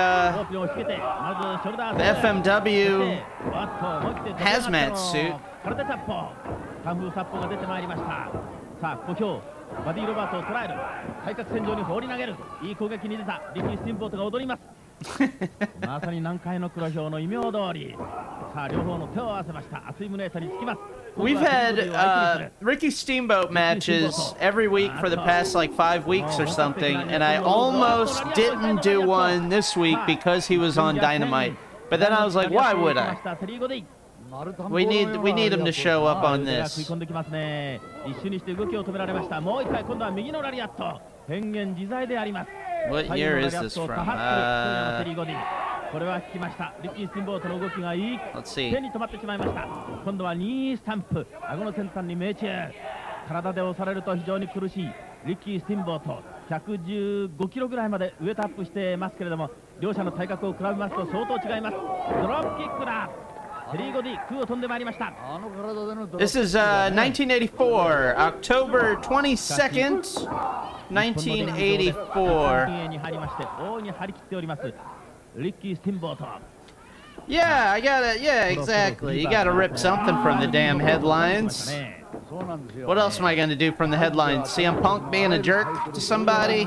FMW hazmat suit. カンフーサッポーが出てまいりました。さあ小兵バディ・ロバートを捉える、対角線上に放り投げる、いい攻撃に出たリッキー・スティンボートが踊ります。まさに南海の黒豹の異名通り。さあ両方の手を合わせました。熱い胸板につきます。 We've had Ricky Steamboat matches every week for the past like 5 weeks or something, and I almost didn't do one this week because he was on Dynamite. But then I was like, why would I? We need him to show up on this. 一瞬にして動きを止められました。もう一回今度は右のラリアット。変幻自在であります。 What year is this from? これは引きました。リッキー・スティンボートの動きがいい手に止まってしまいました。今度はニースタンプ、顎の先端に命中。体で押されると非常に苦しいリッキー・スティンボート。115キロぐらいまでウエイトアップしてますけれども、両者の体格を比べますと相当違います。ドロップキックだ。テリーゴディ空を飛んでまいりました。 This is 1984, October 22nd, 1984. に入りまして大いに張り切っておりますリッキー・スティンボート。 Yeah, I got it. Yeah, exactly. You got to rip something from the damn headlines. What else am I going to do from the headlines? CM Punk being a jerk to somebody?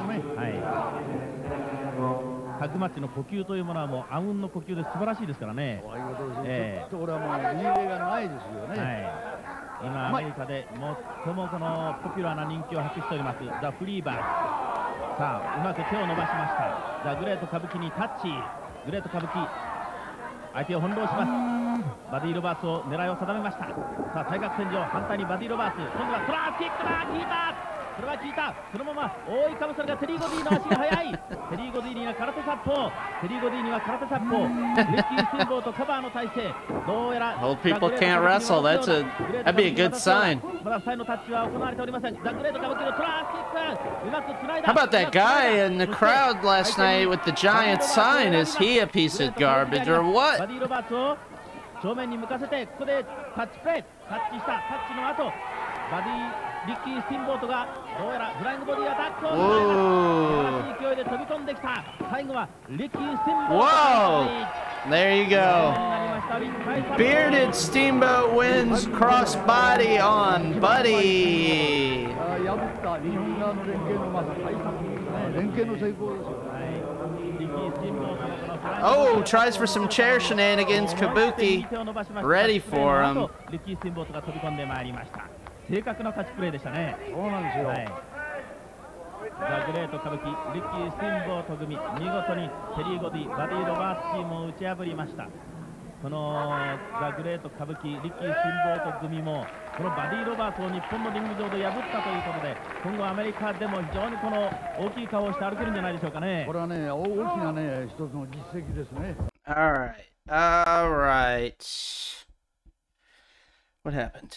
タッグマッチの呼吸というものはもう暗雲の呼吸で素晴らしいですからね。 これはもう理由がないですよね。 今アメリカで最もこのポピュラーな人気を博しておりますザ・フリーバーズ。さあうまく手を伸ばしました。ザ・グレート歌舞伎にタッチ。グレート歌舞伎相手を翻弄します。バディ・ロバーツを狙いを定めました。さあ対角線上反対にバディ・ロバーツ、今度はトラッキックだ。効いた。それは効いた。そのまま覆いかぶさるがテリー・ゴディの足が速い。テリー・ゴディには空手殺法。テリー・ゴディには空手殺法。リッキー・スティンボートカバーの体勢。どうやら Old people can't wrestle. That'd be a good sign. まだサイのタッチは行われておりません。ザ・グレート歌舞伎のトラッキック。うまくつないだ。 How about that guy in the crowd last night with the giant sign? Is he a piece of garbage or バ what? ディ・ロバーツを正面に向かせて、ここでタッチプレー。タッチした。タッチの後バディリッキー・スティンボートがどうやらフライングボディアタックを素晴らしい勢いで飛び込んできた。最後はリッキー・スティンボート。 Whoa! There you go. Bearded Steamboat wins crossbody on Buddy. 破った日本側の連携のまさ大作ですね。連携の成功ですよ。 Oh, tries for some chair shenanigans. Kabuki ready for him. リッキー・スティンボートが飛び込んでまいりました。正確なタッチプレーでしたね。 そうなんですよ。 ザ・グレート歌舞伎リッキー・スティンボート組、見事にテリー・ゴディ、バディ・ロバーツチームを打ち破りました。このザ・グレート歌舞伎リッキー・スティンボート組もこのバディ・ロバーツを日本のリング上で破ったということで、今後アメリカでも非常にこの大きい顔をして歩けるんじゃないでしょうかね。 これはね、大きなね、一つの実績ですね。 All right. What happened?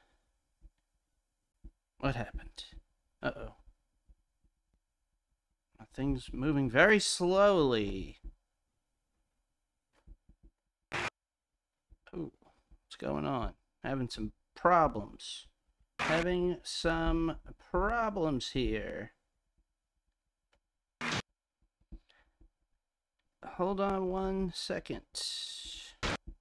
What happened? Uh-oh. Things moving very slowly. Oh, what's going on? Having some problems. Having some problems here. Hold on 1 second.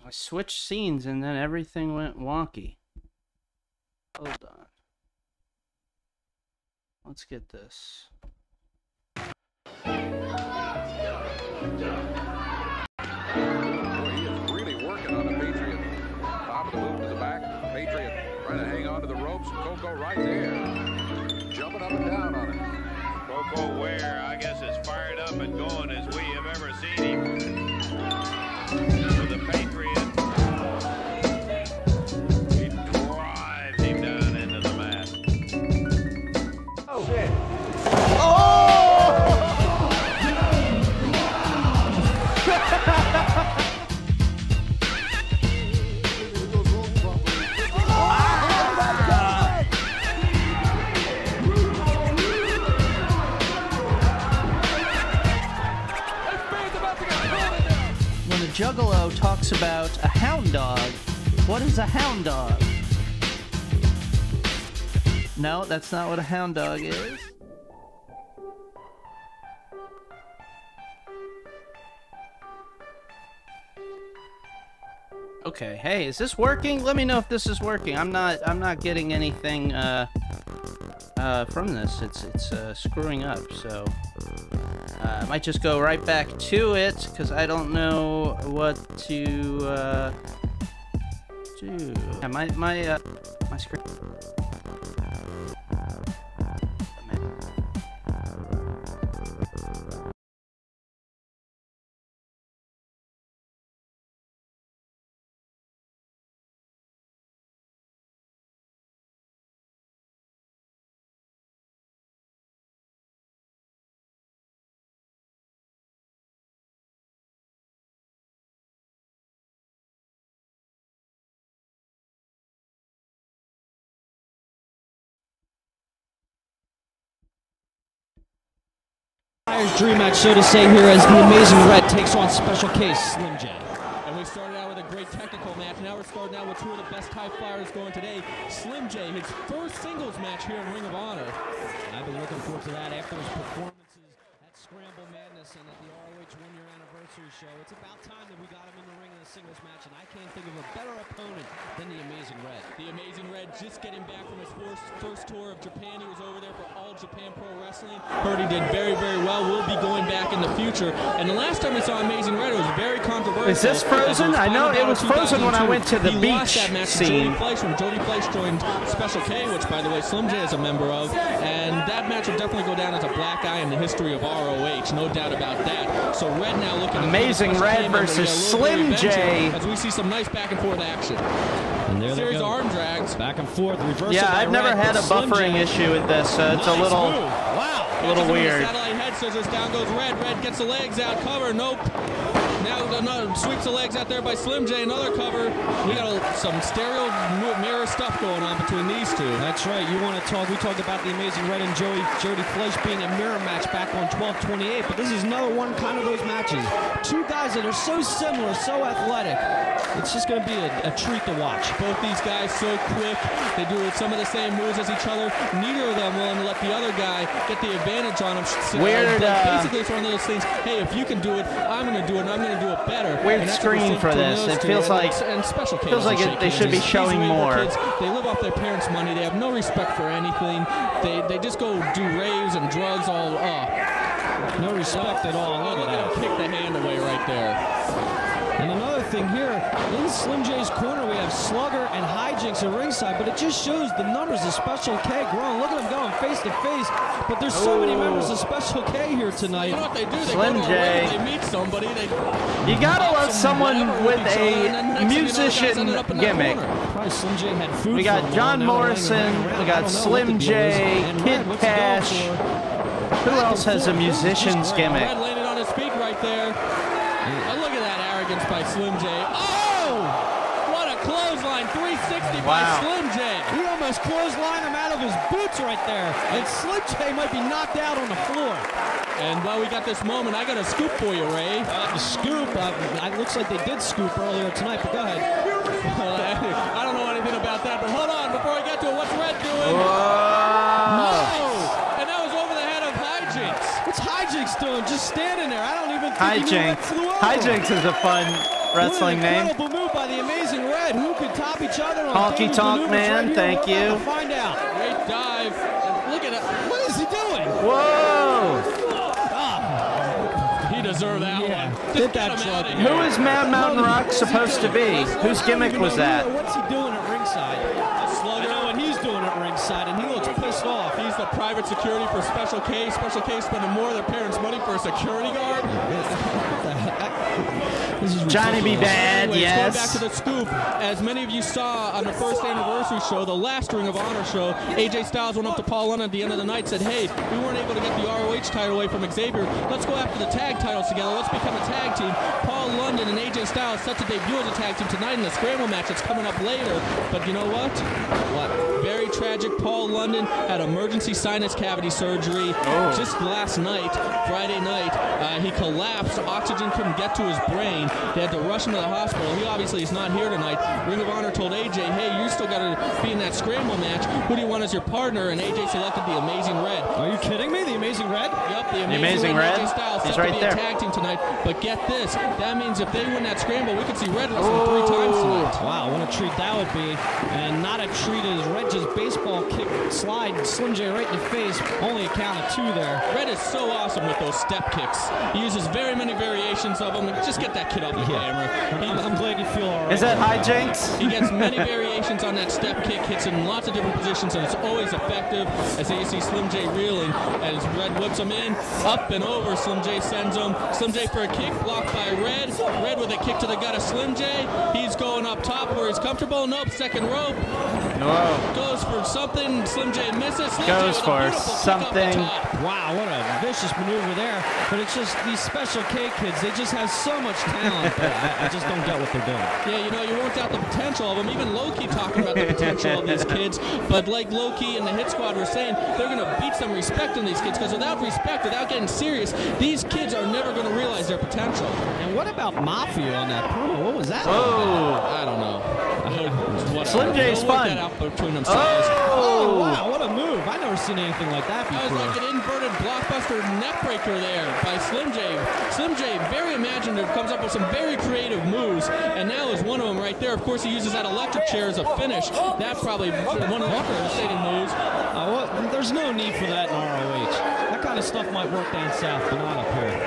I switched scenes and then everything went wonky. Hold on. Let's get this. Boy, he is really working on the Patriot. Top of the move to the back. Patriot trying to hang on to the ropes. Coco right there. Jumping up and down on it. Coco Ware, I guess, as fired up and going as we have ever seen him. For the Patriot. He drives him down into the mat. Oh, shit. When a juggalo talks about a hound dog, what is a hound dog? No, that's not what a hound dog is. Okay, hey, is this working? Let me know if this is working. I'm not getting anything from this. It's screwing up, so I might just go right back to it because I don't know what to do. Yeah, my screen. Dream match, so to say, here as the Amazing Red takes on Special Case Slim J. And we started out with a great technical match. Now we're starting out with two of the best high flyers going today. Slim J, his first singles match here in Ring of Honor. And I've been looking forward to that after his performances at Scramble Madness and at the ROH 1-year anniversary show. It's about time that we got him in the ring in a singles match, and I can't think of a better opponent than the Amazing Red. The Amazing Red just getting back from his first tour of Japan. He was over there for All Japan Pro Wrestling. Heard he did very, very well. We'll be going back in the future. And the last time we saw Amazing Red, it was very controversial. Is this frozen? I know it was frozen when I went to the beach scene. When Jody Fleisch joined Special K, which, by the way, Slim J is a member of. And that match will definitely go down as a black eye in the history of ROH. No doubt about that. So Red now looking at Amazing Red versus Slim J. As we see some nice back and forth action. And there Series of arm drags. Back and forth, reversal. Yeah, I've never had a buffering issue with this, so it's a little weird. Satellite head scissors, down goes Red. Red gets the legs out, cover, nope. Now sweeps the legs out there by Slim J, another cover. We got some stereo mirror stuff going on between these two. That's right. You want to talk? We talked about the Amazing Red and Jody Fleisch being a mirror match back on 12/28, but this is another one kind of those matches. Two guys that are so similar, so athletic. It's just going to be a treat to watch. Both these guys so quick. They do some of the same moves as each other. Neither of them willing to let the other guy get the advantage on him. Weird. Basically, it's one of those things. Hey, if you can do it, I'm going to do it, and I'm going to do it better. Weird screen for this. It feels like they should be showing more. Kids, they live off their parents' money. They have no respect for anything. They just go do raves and drugs all. No respect at all. Look at that. Kick the hand away right there. And another thing here, in Slim J's corner, we have Slugger and Hijinks at ringside, but it just shows the numbers of Special K growing. Look at them going face to face, but there's so many members of Special K here tonight. You know what they do? They Slim go to J. They meet somebody. You gotta love someone with a musician gimmick. Probably Slim J had food. We got John Morrison, we got Slim J, Kid Cash. Who else has a musician's gimmick? Red landed on his feet right there. And look at that arrogance by Slim J. Oh! What a clothesline, 360 by Slim J. He almost clotheslined him out of his boots right there. And Slim J might be knocked out on the floor. And while we got this moment, I got a scoop for you, Ray. The scoop? It looks like they did scoop earlier tonight, but go ahead. I don't know anything about that, but hold on. Before I get to it, what's Red doing? Whoa. No! And that was over the head of Hijinks. What's Hijinks doing? Just standing there. I don't even think Hijinks. Hijinks is a fun wrestling name. Incredible move by the Amazing Red. Who could top each other on Honky Tonk Man, right thank you. We'll find out. Great dive. Look at it. What is he doing? Whoa! He deserved that one. Get that truck. Who is Mad Mountain Rock supposed to be? Whose gimmick was that? What's he doing at ringside? I know what he's doing at ringside, and he looks pissed off. He's the private security for Special K. Special K spending more of their parents' money for a security guard. Johnny B. Bad, Anyways, yes. Going back to the scoop, as many of you saw on the first anniversary show, the last Ring of Honor show, AJ Styles went up to Paul London at the end of the night, said, hey, we weren't able to get the ROH title away from Xavier. Let's go after the tag titles together. Let's become a tag team. Paul London and AJ Styles set to debut as a tag team tonight in the Scramble match that's coming up later. But you know what? Very tragic. Paul London had emergency sinus cavity surgery just last night, Friday night. He collapsed. Oxygen couldn't get to his brain. They had to rush him to the hospital. He obviously is not here tonight. Ring of Honor told AJ, hey, you still got to be in that Scramble match. Who do you want as your partner? And AJ selected the Amazing Red. Are you kidding me? The Amazing Red? Yep, the Amazing Red. AJ Styles He's set right to be there. a tag team tonight. But get this, that means if they win that Scramble, we could see Red wrestle 3 times tonight. Wow, what a treat that would be. And not a treat as Red just baseball kick slide Slim J right in the face. Only a count of 2 there. Red is so awesome with those step kicks. He uses very many variations of them. Just get that kid off the camera. I'm glad you feel all right. Is that hijinks? He gets many variations on that step kick, hits in lots of different positions, and it's always effective. As you see Slim J reeling as Red whips him in, up and over. Slim J sends him. Slim J for a kick, blocked by Red. Red with a kick to the gut of Slim J. He's going up top where he's comfortable. Nope, second rope. No. Goes for something. Slim J misses. Slim Goes J with for a beautiful something. kick off the top. Wow, what a vicious maneuver there. But it's just these Special K kids, they just have so much talent. I just don't get what they're doing. Yeah, you know, you won't doubt the potential of them. Even Low-Key talking about the potential of these kids. But like Low-Key and the Hit Squad were saying, they're going to beat some respect in these kids. Because without respect, without getting serious, these kids are never going to realize their potential. And what about Mafia on that promo? What was that? I don't know. Slim J's fun. That out between themselves. Oh, wow, what a move. I've never seen anything like that before. That was like an inverted blockbuster neckbreaker there by Slim J. Slim J, very imaginative, comes up with some very creative moves, and now is one of them right there. Of course, he uses that electric chair as a finish. That's probably one of the devastating moves. There's no need for that in ROH. That kind of stuff might work down south, but not up here.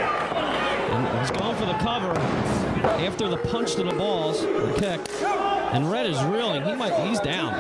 And he's going for the cover after the punch to the balls, the kick. And Red is reeling. He's down.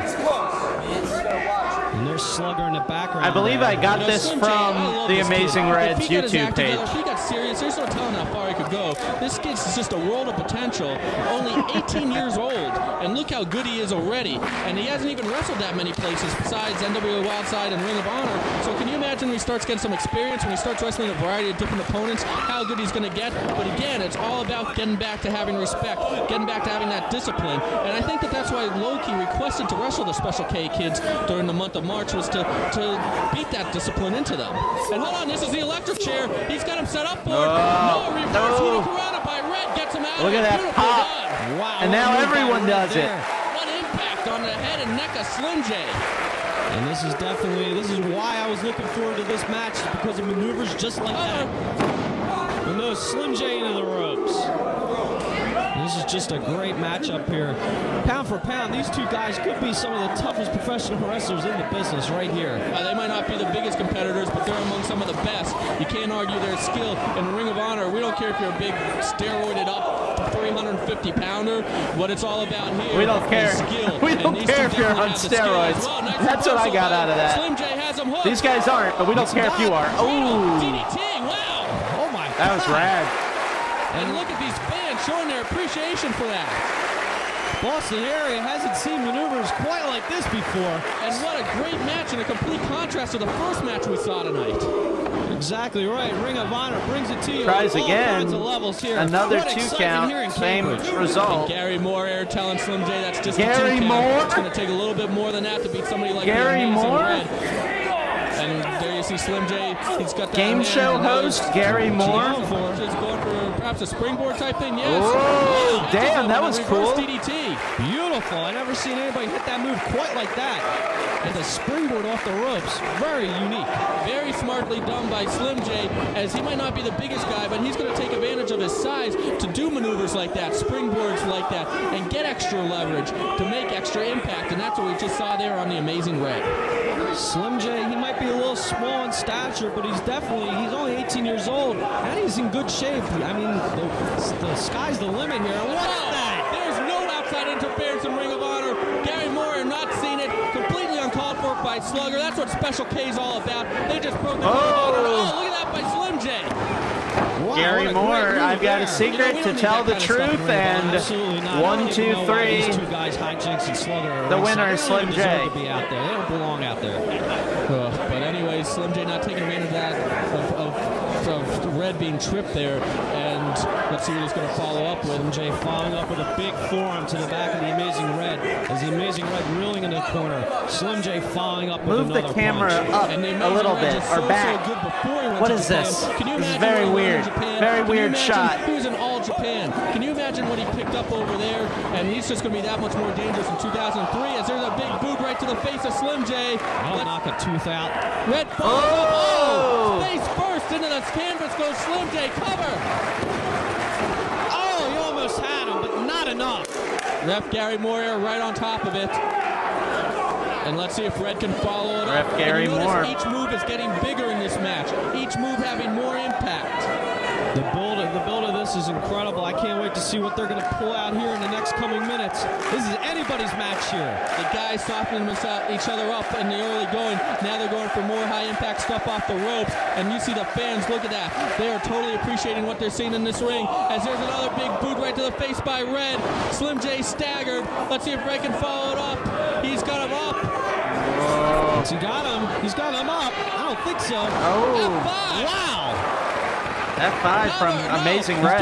And there's Slugger in the background. I believe I got this from the Amazing Red's YouTube page. If he got serious, there's no telling how far he could go. This kid's just a world of potential. Only 18 years old, and look how good he is already. And he hasn't even wrestled that many places besides NWA Wildside and Ring of Honor. So can you imagine when he starts getting some experience, when he starts wrestling a variety of different opponents, how good he's going to get? But again, it's all about getting back to having respect, getting back to having that discipline. And I think that's why Low-Key requested to wrestle the Special K kids during the month of March, was to beat that discipline into them. And hold on, this is the electric chair. He's got him set up for it. No, reverse Hurricanrana by Red gets him out. Look at that pop. Wow, and now everyone does it. What impact on the head and neck of Slim J. And this is why I was looking forward to this match, because of maneuvers just like that. And those Slim J into the ropes. This is just a great matchup here. Pound for pound, these two guys could be some of the toughest professional wrestlers in the business right here. They might not be the biggest competitors, but they're among some of the best. You can't argue their skill. In the Ring of Honor, we don't care if you're a big steroided up 350-pounder. What it's all about here we don't care. is skill. We don't care if you're on steroids. Well. Nice That's what I got out of that. Slim J has him hooked. These guys aren't, but we don't care if you are. Oh, DDT, wow. Oh my God. That was rad. And look at these fans showing their appreciation for that. Boston area hasn't seen maneuvers quite like this before. And what a great match, and a complete contrast to the first match we saw tonight. Exactly right. Ring of Honor brings it to you. Tries all again. kinds of levels here. Another what 2 excitement here in count. Same Cambridge. result. And Gary Moore air telling Slim J that's just Gary a 2 Moore? count. It's going to take a little bit more than that to beat somebody like Gary the Amazing Moore? Red. And there you see Slim J. He's got that Game show host Gary Moore. He's going for perhaps a springboard type thing. Yes. Oh, damn, that was cool. DDT. Beautiful beautiful. I never seen anybody hit that move quite like that. And the springboard off the ropes, very unique. Very smartly done by Slim J, as he might not be the biggest guy, but he's going to take advantage of his size to do maneuvers like that, springboards like that, and get extra leverage to make extra impact, and that's what we just saw there on the Amazing Red. Slim J, he might be a little small in stature, but he's only 18 years old, and he's in good shape. I mean, the sky's the limit here. What is that? There's no outside interference in Ring of Honor. Gary Moore not seen it. Completely uncalled for by Slugger. That's what Special K is all about. They just broke the Ring of Honor. Oh, look at that by Slim J. Wow, Gary Moore, I've got a secret to tell the truth, and 1, 2, 3. These two guys, Hijinks and Slugger, the winner is Slim J. To be out there. They don't belong out there. But anyway, Slim J not taking advantage of that, of Red being tripped there, and let's see what he's going to follow up with. Slim J following up with a big forearm to the back of the Amazing Red, as the Amazing Red reeling in the corner. Slim J following up with another Move the camera punch. up a little bit, or back. What is this? This is very weird. Very weird shot. He was in All Japan. Can you imagine what he picked up over there? And he's just going to be that much more dangerous in 2003, as there's a big boot right to the face of Slim J. I'll knock a tooth out. Red falls up. Oh! Face first into the canvas goes Slim J. Cover. Oh, he almost had him, but not enough. Ref Gary Moore right on top of it. And let's see if Red can follow it up. Ref Gary Moore. Each move is getting bigger in this match. Each move having more impact. The build of this is incredible. I can't wait to see what they're going to pull out here in the next coming minutes. This is anybody's match here. The guys softening each other up in the early going. Now they're going for more high-impact stuff off the ropes. And you see the fans, look at that. They are totally appreciating what they're seeing in this ring. As there's another big boot right to the face by Red. Slim J staggered. Let's see if Red can follow it up. He's got him up. Oh. He got him. He's got him up. I don't think so. Oh. F5. Wow. F5 from Amazing Red.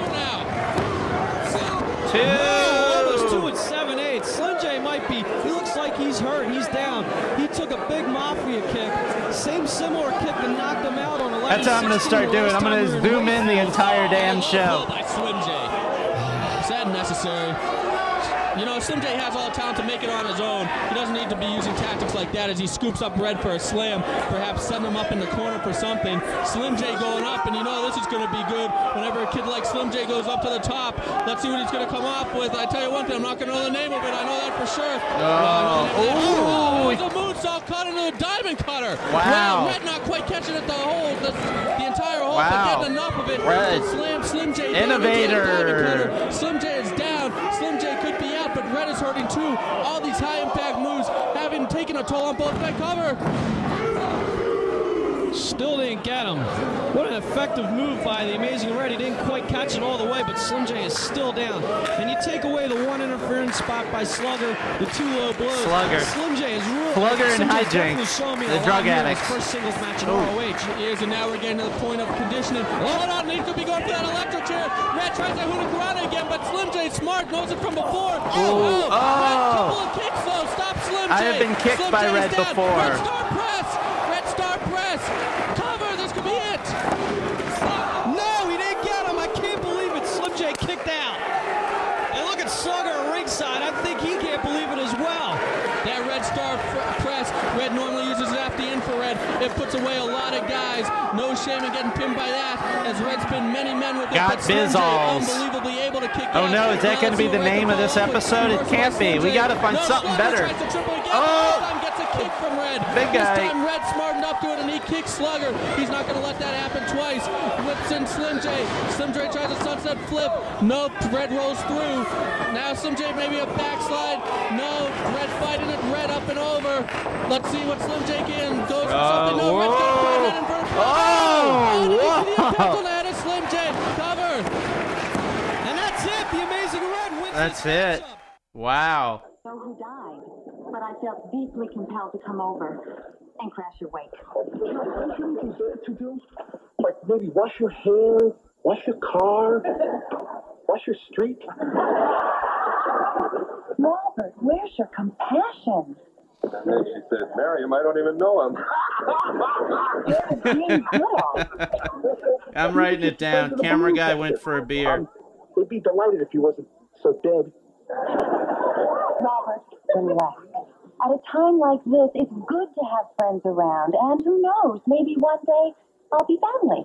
2. Almost 2 and 7/8. Slim J might be. He looks like he's hurt. He's down. He took a big Mafia kick. Similar kick that knocked him out on 11. That's what I'm going to start doing. I'm going to zoom in the entire damn show. By Slim J. Is that necessary? You know, Slim J has all the talent to make it on his own. He doesn't need to be using tactics like that as he scoops up Red for a slam, perhaps setting him up in the corner for something. Slim J going up, and you know this is going to be good. Whenever a kid like Slim J goes up to the top, let's see what he's going to come up with. I tell you one thing, I'm not going to know the name of it. I know that for sure. Oh, it's a moonsault cut into a diamond cutter. Wow. Red not quite catching it the entire hole, wow. but getting enough of it. Red. Slim J Innovator. down. Slim J is down. Slim J could be out, but Red is hurting too. All these high impact moves having taken a toll on both men. Cover. Still didn't get him. What an effective move by the Amazing Red. He didn't quite catch it all the way, but Slim J is still down. And you take away the one interference spot by Slugger, the 2 low blows. Slugger. Slim J is really. Slugger and Hijinks, the drug addicts. First singles match in ROH. Here's and now we're getting to the point of conditioning. Hold on, he could be going for that electric chair. Red tries that Huracarana again, but Slim J smart, knows it from before. Oh. Red, couple of kicks though. Stop Slim J. I have been kicked Slim by J's Red down. before. Red Star press. Red Star press. Cover. This could be it. No, he didn't get him. I can't believe it. Slim J kicked out. And look at Slugger ringside. I think he can't believe it as well. That Red Star press, Red normally uses it after the infrared. It puts away a lot of guys. No shame in getting pinned by that, as Red's been many men with it. Got Bizzles. Unbelievably able to kick Oh out. no, is that going to be the name of this episode? It can't be. We got to find something better. Oh! Gets a kick from Red. Big guy. This time Red smartened up to it and he kicks Slugger. He's not going to let that happen twice. Whips in Slim J. Slim J tries a sunset flip. Nope. Red rolls through. Now Slim J maybe a backslide. No. Red fighting it. Red up and over. Let's see what Slim J can. Goes for something. No. Red's going to put it in for a Oh! Wow. Slim J. Cover. And that's it. The Amazing Red wins. That's it. Wow. Know who died, but I felt deeply compelled to come over and crash your wake. To do? Like maybe wash your hair, wash your car, wash your street. Robert, where's your compassion? And then she said, Miriam, I don't even know him. I'm writing it down. Camera guy went for a beer. We'd be delighted if he wasn't so dead. relax. At a time like this, it's good to have friends around, and who knows, maybe one day I'll be family.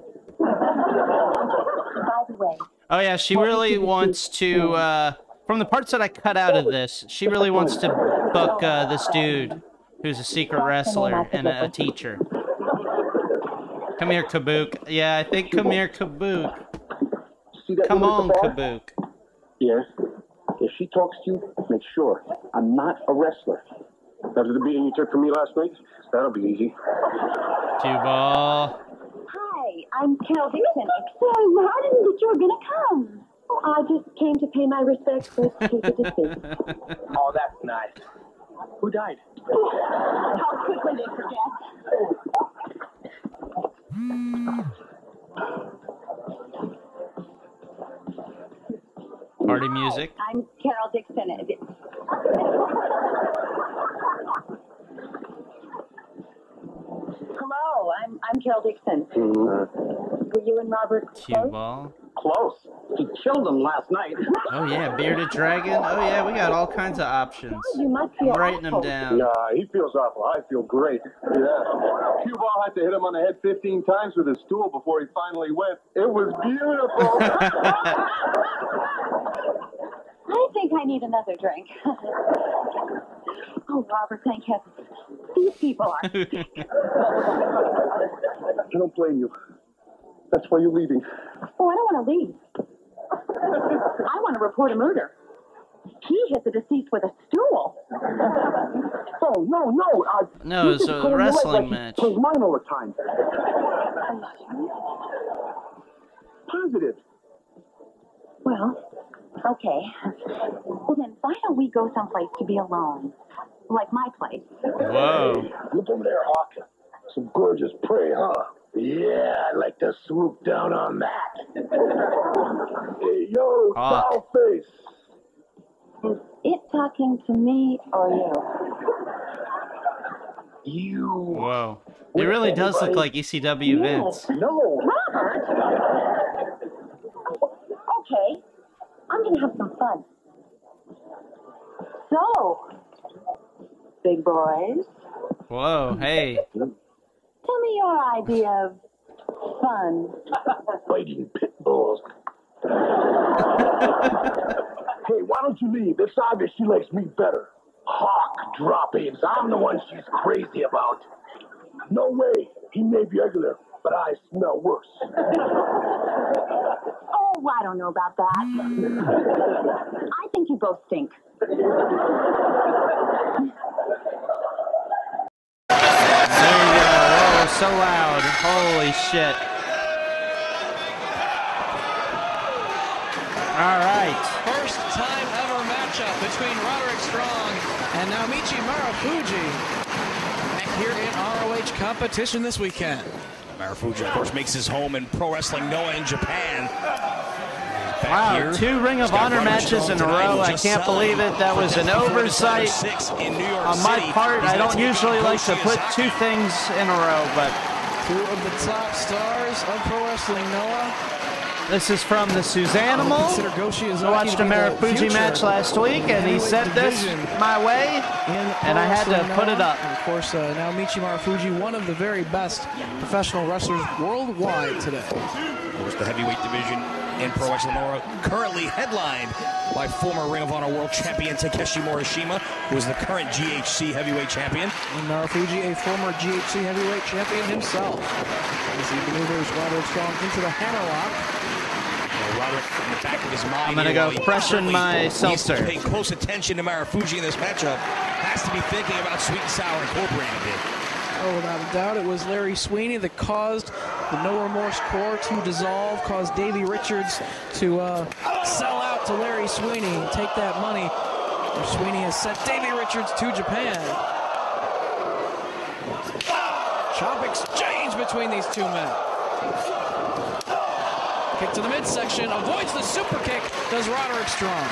By the way. Oh yeah, she really wants to, from the parts that I cut out of this, she really wants to book this dude who's a secret wrestler and a teacher. Come here, Kabuke. Yeah, I think come here, Kabuke. Come on, Kabuke. Yes. If she talks to you, make sure I'm not a wrestler. After the beating you took from me last night, that'll be easy. Two-ball. Hi, I'm Carol Dixon. So, I didn't think you were going to come. I just came to pay my respects to the deceased. Oh, that's nice. Who died? How quickly they forget. Party music. I'm Carol Dixon. Hello, I'm Carol Dixon. Were you and Robert Cue-ball. Close. He killed him last night. Oh yeah, bearded dragon. Oh yeah, we got all kinds of options. You must I'm writing them down. Nah, he feels awful. I feel great. Yeah. Cue ball had to hit him on the head 15 times with his stool before he finally went. It was beautiful. I think I need another drink. Oh, Robert, thank heaven. These people are... I don't blame you. That's why you're leaving. Oh, I don't want to leave. I want to report a murder. He hit the deceased with a stool. Oh, no. No, it's a wrestling match. Plays mine all the time. Positive. Well, okay. Well, then why don't we go someplace to be alone? Like my place. Whoa. Look over there, Hawk. Some gorgeous prey, huh? Yeah, I'd like to swoop down on that. Hey, yo, foul face. Is it talking to me or you? You. Whoa. It really does look like ECW Vince. No. Robert? Okay. I'm going to have some fun. So, big boys. Whoa, hey. Tell me your idea of fun. Fighting pit bulls. Hey, why don't you leave? It's obvious she likes me better. Hawk drop-ins. I'm the one she's crazy about. No way. He may be regular, but I smell worse. Oh, I don't know about that. I think you both stink. There you go. Oh, so loud. Holy shit. All right. First time ever matchup between Roderick Strong and Naomichi Marufuji here in ROH competition this weekend. Marufuji, of course, makes his home in Pro Wrestling Noah in Japan. Wow, here. 2 Ring of Honor matches in a row. I can't believe it. That was an oversight on my part. I don't usually like to put 2 things in a row, but 2 of the top stars of Pro Wrestling Noah. this is from the Suzanimal. I watched a Marufuji match last week, and he said this my way, and I had to put it up. And of course, Naomichi Marufuji, one of the very best professional wrestlers worldwide today. Of course, the heavyweight division in Pro Wrestling Noah, currently headlined by former Ring of Honor World Champion Takeshi Morishima, who is the current GHC heavyweight champion. And Marufuji, a former GHC heavyweight champion himself, as he maneuvers Roderick Strong into the hammerlock. Roderick, in the back of his mind, I'm gonna go freshen my seltzer. Pay close attention to Marufuji in this matchup. Has to be thinking about Sweet and Sour Incorporated here. Oh, without a doubt, it was Larry Sweeney that caused the No Remorse Corps to dissolve, caused Davey Richards to sell out to Larry Sweeney and take that money. Sweeney has sent Davey Richards to Japan. Chop exchange between these 2 men. Kick to the midsection, avoids the super kick, does Roderick Strong.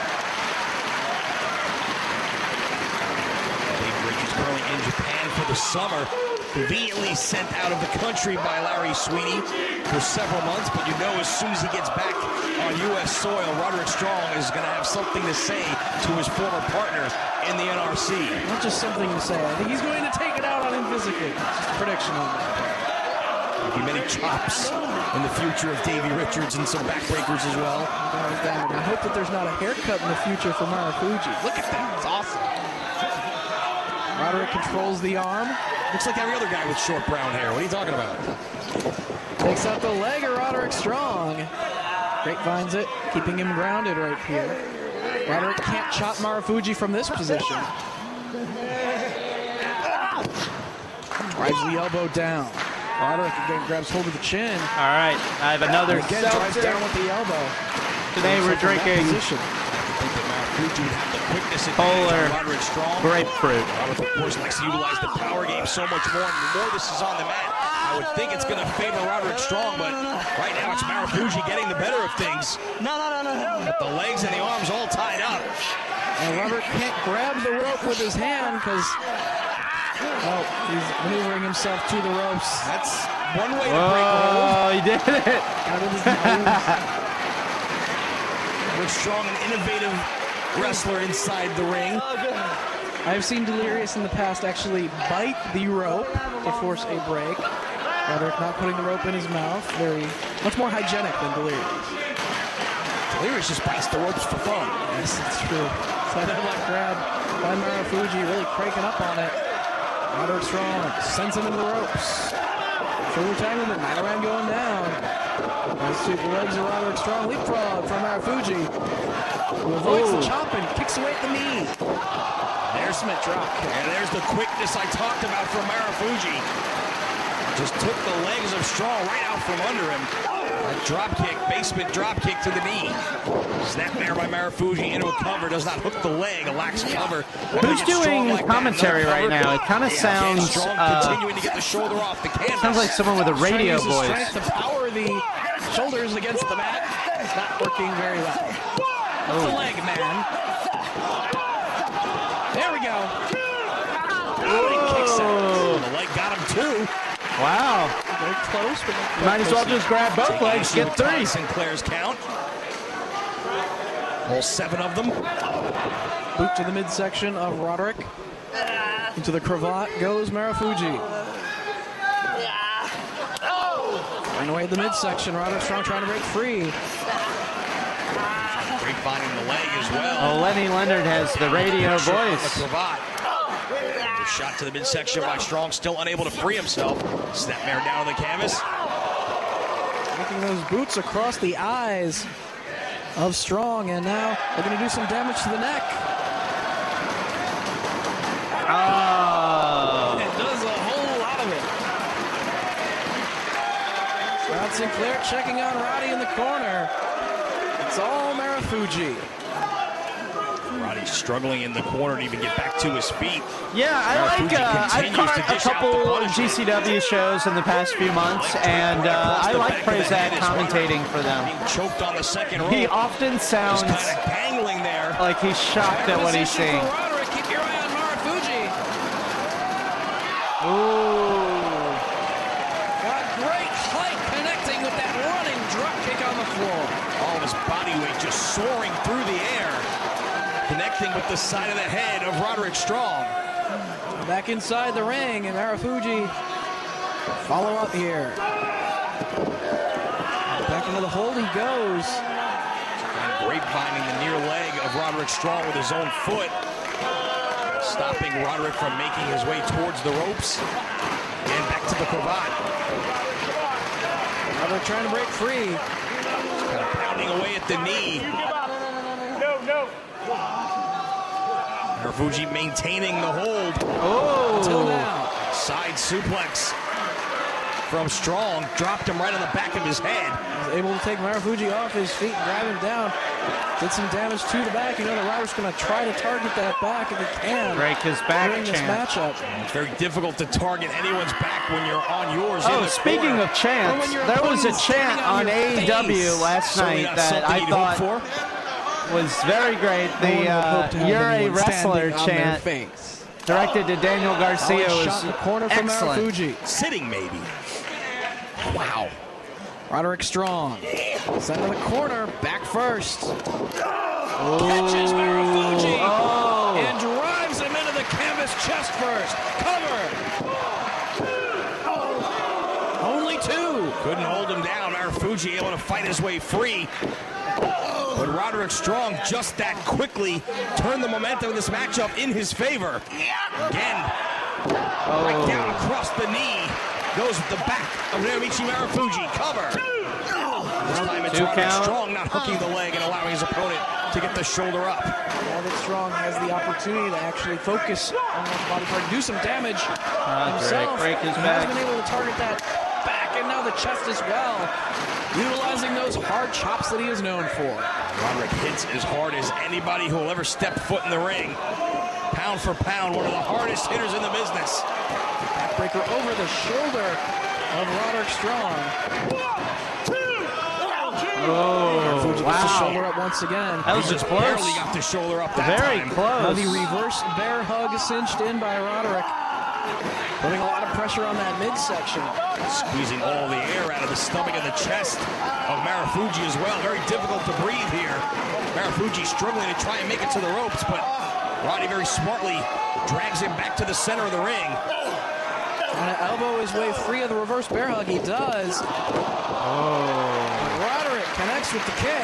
Davey Richards currently in Japan for the summer. Conveniently sent out of the country by Larry Sweeney for several months, but you know as soon as he gets back on on U.S. soil, Roderick Strong is going to have something to say to his former partner in the NRC. Not just something to say. I think he's going to take it out on him physically. Just a prediction on that. Maybe many chops in the future of Davey Richards and some backbreakers as well. I hope that there's not a haircut in the future for Marufuji. Look at that. It's awesome. Roderick controls the arm. Looks like every other guy with short brown hair. What are you talking about? Takes out the leg of Roderick Strong. Grapevines it, keeping him grounded right here. Roderick can't chop Marufuji from this position. Drives the elbow down. Roderick again grabs hold of the chin. All right, I have another. Again drives down with the elbow. Today we're drinking polar grapefruit. Roderick, of course, likes to utilize the power game so much more. And the more this is on the mat, I would think it's going to favor Roderick Strong, but right now it's Marufuji getting the better of things. With the legs and the arms all tied up. And Roderick can't grab the rope with his hand because he's maneuvering himself to the ropes. That's one way to break the hold. Oh, he did it. Out of his nose. Roderick Strong, an innovative wrestler inside the ring. I've seen Delirious in the past actually bite the rope to force a break. Roderick not putting the rope in his mouth. Much more hygienic than Delirious. Delirious just bites the ropes for fun. Yes, it's true. Side headlock grab by Marufuji, really cranking up on it. Roderick Strong sends him into the ropes. Shoulder tanglement, Myron going down. Nice sweep the legs of Roderick Strong. Leapfrog from Marufuji, who avoids the chop and kicks away at the knee. There's Smith drop kick. And there's the quickness I talked about from Marufuji. Just took the legs of Strong right out from under him. A drop kick, basement drop kick to the knee. Snap there by Marufuji into a cover. Does not hook the leg. A lax cover. Who's doing commentary right now? It kind of sounds. Continuing to get the shoulder off the canvas. Sounds like someone with a radio voice. Strength to power the shoulders against the mat. It's not working very well. That's the leg, man. There we go. Oh, he kicks out. The leg got him too. Wow. Very close, but you might as well just grab both legs, get 3. Sinclair's count. All 7 of them. Boot to the midsection of Roderick. Into the cravat goes Marufuji. Right away at the midsection. Roderick Strong trying to break free. Grapevine the leg as well. Oh, Lenny Leonard has the radio voice. Shot to the midsection by Strong, still unable to free himself. Snapmare down on the canvas. Making those boots across the eyes of Strong, and now they're going to do some damage to the neck. Oh. It does a whole lot of it. Rod Sinclair checking on Roddy in the corner. It's all Marufuji. Roddy's struggling in the corner to even get back to his feet. Yeah, I've caught a couple GCW shows in the past few months, and I like Prazak commentating for them. Being choked on the second rope. He often sounds kind of dangling there. Like he's shocked at what he's seeing. Keep your eye on Marufuji. Ooh. Got great height connecting with that running drop kick on the floor. All of his body weight just soaring through the air. Connecting with the side of the head of Roderick Strong. Back inside the ring, and Marufuji follow up here. Back into the hold he goes. And grapevining the near leg of Roderick Strong with his own foot. Stopping Roderick from making his way towards the ropes. And back to the cravat. Roderick trying to break free. Just kind of pounding away at the knee. Marufuji maintaining the hold. Oh! Until now. Side suplex from Strong. Dropped him right on the back of his head. Was able to take Marufuji off his feet and grab him down. Did some damage to the back. You know, the Roderick's going to try to target that back if he can. Break his back during this matchup. It's very difficult to target anyone's back when you're on yours. Oh, speaking of chants, there was a chant on AEW last night that I thought was very great. The "You're a Wrestler" chant directed to Daniel Garcia was corner from excellent. Marufuji. Sitting maybe. Wow. Roderick Strong. Sent to the corner, back first. Catches Marufuji and drives him into the canvas chest first. Cover. Only two. Couldn't hold him down. Marufuji able to fight his way free. But Roderick Strong just that quickly turned the momentum of this matchup in his favor. Again, right down across the knee goes the back of Naomichi Marufuji. Cover. This time it's Roderick Strong not hooking the leg and allowing his opponent to get the shoulder up. Roderick Strong has the opportunity to actually focus on that body part, do some damage himself. Break his He back. has been able to target that back and now the chest as well, utilizing those hard chops that he is known for. Roderick hits as hard as anybody who will ever step foot in the ring. Pound for pound, one of the hardest hitters in the business. Backbreaker over the shoulder of Roderick Strong. Oh, Gets the shoulder up once again. That was just close. Barely got the shoulder up that Very time. close. Now the reverse bear hug cinched in by Roderick, putting a lot of pressure on that midsection. Squeezing all the air out of the stomach and the chest of Marufuji as well. Very difficult to breathe here. Marufuji struggling to try and make it to the ropes, but Roddy very smartly drags him back to the center of the ring. Trying to elbow his way free of the reverse bear hug. He does. Roderick connects with the kick.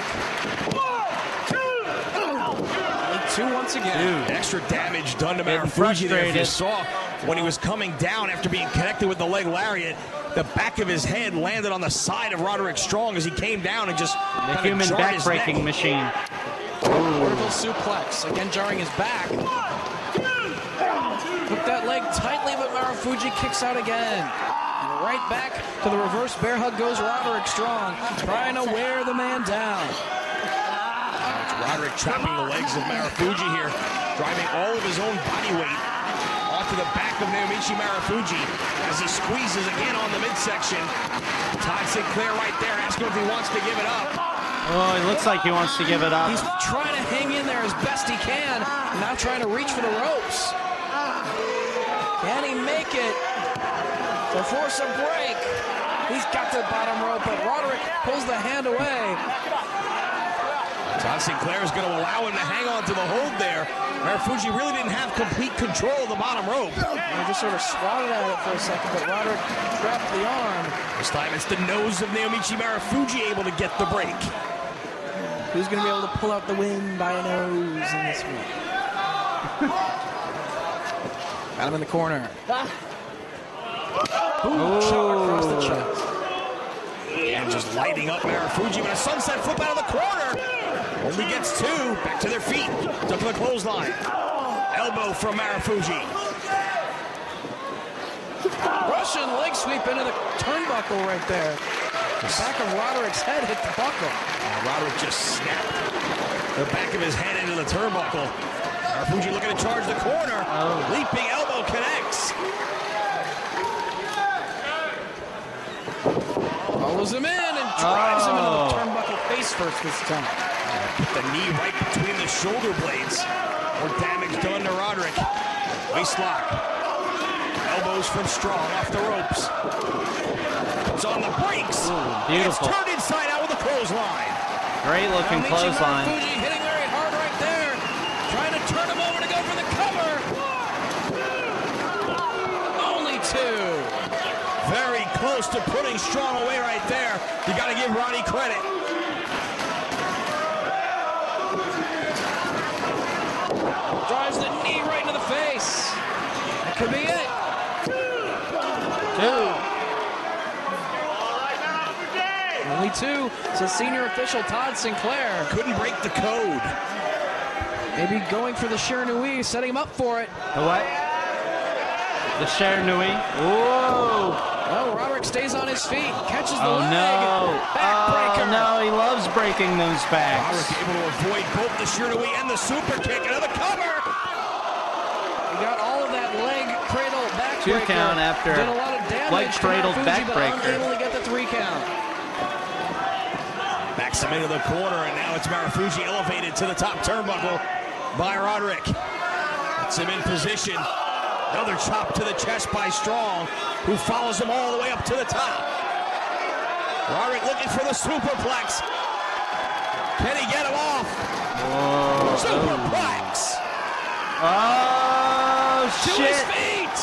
Two once again. Dude, extra damage done to Marufuji there. If you saw when he was coming down after being connected with the leg lariat, the back of his head landed on the side of Roderick Strong as he came down and just the human back-breaking machine. Vertical suplex, again jarring his back. Hook that leg tightly, but Marufuji kicks out again. And right back to the reverse bear hug goes Roderick Strong, trying to wear the man down. Roderick chopping the legs of Marufuji here, driving all of his own body weight onto the back of Naomichi Marufuji as he squeezes again on the midsection. Todd Sinclair right there asking if he wants to give it up. Oh, it looks like he wants to give it up. He's trying to hang in there as best he can, now trying to reach for the ropes. Can he make it to force a break? He's got the bottom rope, but Roderick pulls the hand away. Todd Sinclair is going to allow him to hang on to the hold there. Marufuji really didn't have complete control of the bottom rope. He just sort of swatted at it for a second, but Roderick trapped the arm. This time it's the nose of Naomichi Marufuji able to get the break. Who's going to be able to pull out the win by a nose in this week? Got him in the corner. Boom, shot across the chest. And just lighting up Marufuji with a sunset flip out of the corner. Only gets two. Back to their feet. Up to the clothesline. Elbow from Marufuji. Russian leg sweep into the turnbuckle right there. The back of Roderick's head hit the buckle. Roderick just snapped the back of his head into the turnbuckle. Marufuji looking to charge the corner. Leaping elbow connects. Follows him in and drives him into the turnbuckle face first this time. Put the knee right between the shoulder blades. More damage done to Roderick. Waist lock. Elbows from Strong off the ropes. It's on the brakes. Beautiful. It's turned inside out with a clothesline. Great looking clothesline. Marufuji hitting very hard right there. Trying to turn him over to go for the cover. Only two. Very close to putting Strong away right there. You got to give Roddy credit. Drives the knee right into the face. That could be it. Only two. So senior official Todd Sinclair. Couldn't break the code. Maybe going for the Shiranui, setting him up for it. The what? The Shiranui. Whoa. Oh, Roderick stays on his feet, catches the Oh leg. no. Backbreaker. Oh no, he loves breaking those backs. Roderick able to avoid both the Shiranui and the super kick. Another cover. He got all of that leg cradle backbreaker. 2 count after did a lot of damage leg cradle to Marufuji, but backbreaker. unable to get the 3 count. Backs him into the corner, and now it's Marufuji elevated to the top turnbuckle by Roderick. Gets him in position. Another chop to the chest by Strong, who follows him all the way up to the top. Roderick looking for the superplex. Can he get him off? Whoa. Superplex. Oh, to shit. his feet.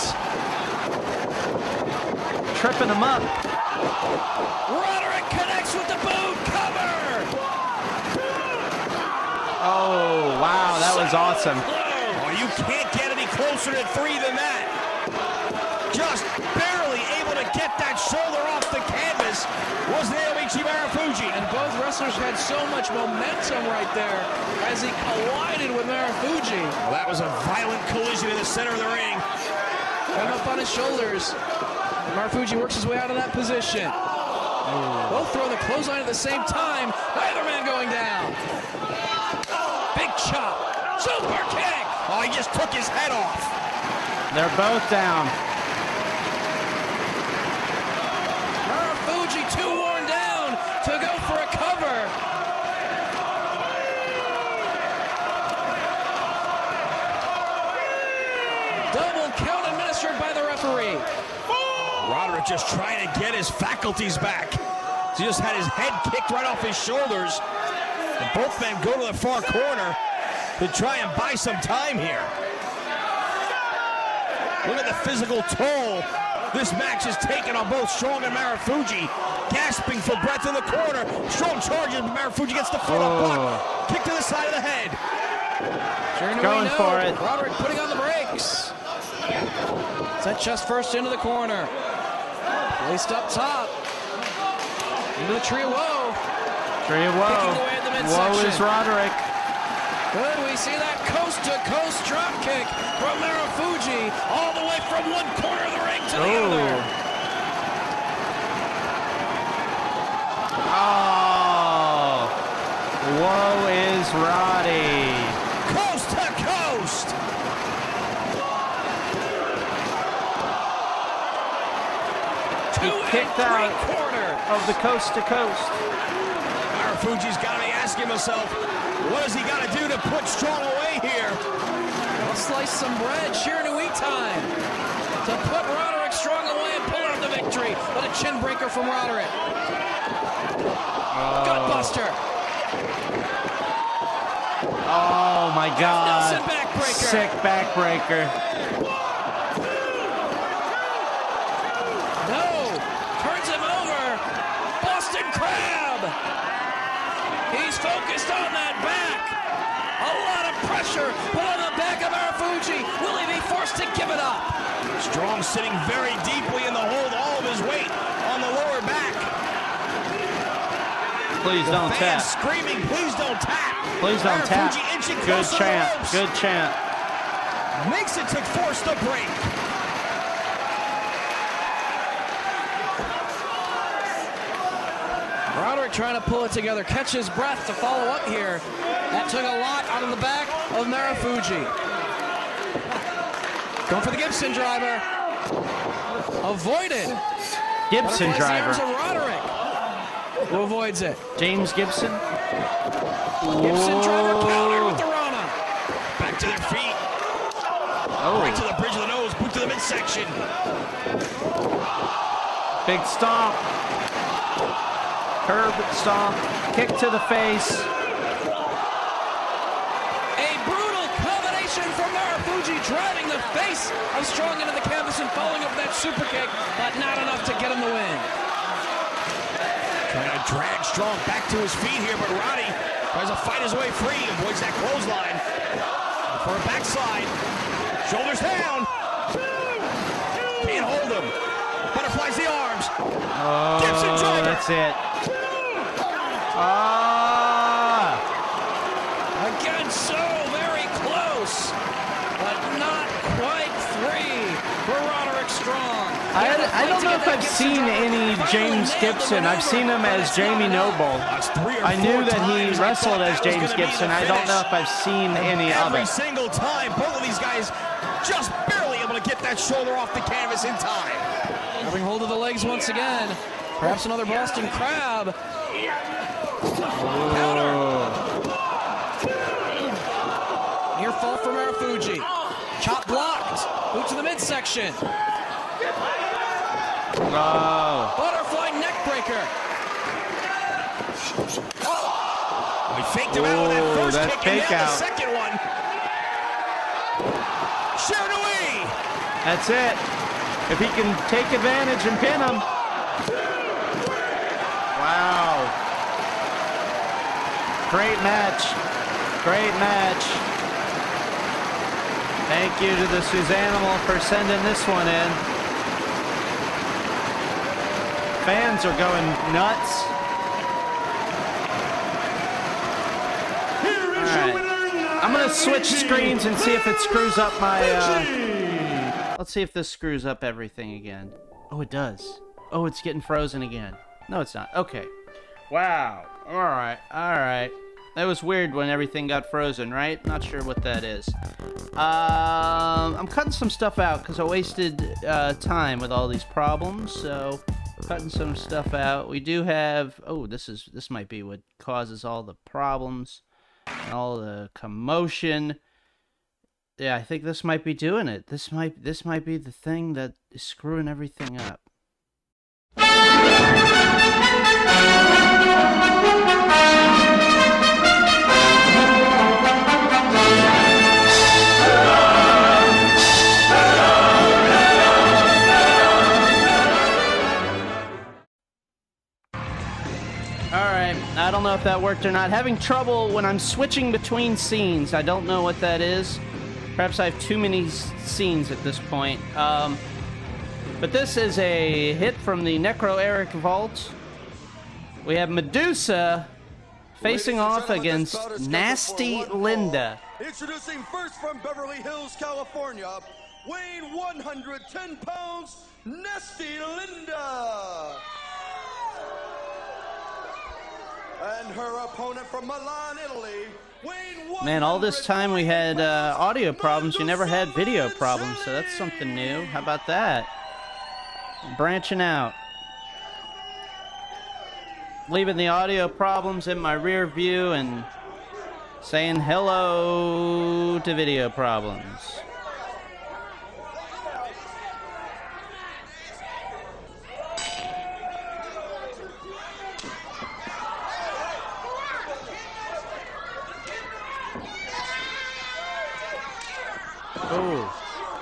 Tripping him up. Roderick connects with the boot. Cover. Oh, wow. That was awesome. Oh, you can't get any closer to 3 than that. Just barely able to get that shoulder off the canvas was Naomichi Marufuji. And both wrestlers had so much momentum right there as he collided with Marufuji. Well, that was a violent collision in the center of the ring. Got him up on his shoulders. Marufuji works his way out of that position. Both throw the clothesline at the same time. Neither man going down. Big chop. Super kick. Oh, he just took his head off. They're both down. Marufuji too worn down to go for a cover. Double count administered by the referee. Roderick just trying to get his faculties back. He just had his head kicked right off his shoulders. And both men go to the far corner to try and buy some time here. Look at the physical toll this match is taking on both Strong and Marufuji. Gasping for breath in the corner. Strong charges, but Marufuji gets the foot up block. Kick to the side of the head. Going for it. Roderick putting on the brakes. Set chest first into the corner. Placed up top. Into the tree of woe. Tree of woe. Woe is Roderick. Good, we see that coast-to-coast drop kick from Marufuji, all the way from one corner of the ring to the other. Oh, woe is Roddy. Coast to coast. He kicked out of the coast to coast. Marufuji's got to be asking himself, what has he got to do to put Strong away here? I'll slice some bread, sheer Nui time. To put Roderick Strong away and pull out the victory. But a chin breaker from Roderick. Gutbuster. Oh my God. Nelson backbreaker. Sick backbreaker. No. Turns him over. Boston Crab. He's focused on that back. A lot of pressure put on the back of Marufuji. Will he be forced to give it up? Strong sitting very deeply in the hold, all of his weight on the lower back. Please don't tap. Screaming, please don't tap. Please don't tap. Good chant. Good chant. Makes it to force the break. Roderick trying to pull it together, catch his breath to follow up here. That took a lot out of the back of Marufuji. Going for the Gibson driver. Avoided. Gibson driver. The arms of Roderick, who avoids it. James Gibson. Gibson driver counter with the Rana. Back to their feet. Right to the bridge of the nose, boot to the midsection. Big stomp. Curb stomp. Kick to the face. A brutal combination from Marufuji, driving the face of Strong into the canvas and following up that super kick, but not enough to get him the win. Trying to drag Strong back to his feet here, but Roddy tries to fight his way free, avoids that clothesline. For a backslide. Shoulders down. Can't hold him. Butterflies the arms. Oh, Gibson driver. That's it. Again, so very close, but not quite three for Roderick Strong. I don't know if I've seen any James Gibson. I've seen him as Jamie Noble. I knew that he wrestled as James Gibson. I don't know if I've seen any of Every it. single time, both of these guys just barely able to get that shoulder off the canvas in time. Having hold of the legs once again. Perhaps another Boston Crab. Counter. Near fall for Marufuji. Chop blocked. Boot to the midsection. Oh. Butterfly neck breaker. Oh, he faked him out with that first kick and now the second one. Shiranui! That's it. If he can take advantage and pin him. Wow. Great match. Great match. Thank you to the Suzanimal for sending this one in. Fans are going nuts. I'm gonna switch screens and see if it screws up my, let's see if this screws up everything again. Oh, it does. Oh, it's getting frozen again. No, it's not. Okay. Wow. Alright, alright. That was weird when everything got frozen, right? Not sure what that is. I'm cutting some stuff out because I wasted time with all these problems, so cutting some stuff out. We do have, oh, this might be what causes all the problems. All the commotion. Yeah, I think this might be doing it. This might be the thing that is screwing everything up. I don't know if that worked or not. Having trouble when I'm switching between scenes. I don't know what that is. Perhaps I have too many scenes at this point. But this is a hit from the Necro-Eric Vault. We have Madusa facing off against Nasty Linda. Introducing first from Beverly Hills, California, weighing 110 pounds, Nasty Linda. And her opponent from Milan, Italy, weighing Man, all this time we had audio problems. We never had video problems, so that's something new. How about that? Branching out. Leaving the audio problems in my rear view and saying hello to video problems. Oh.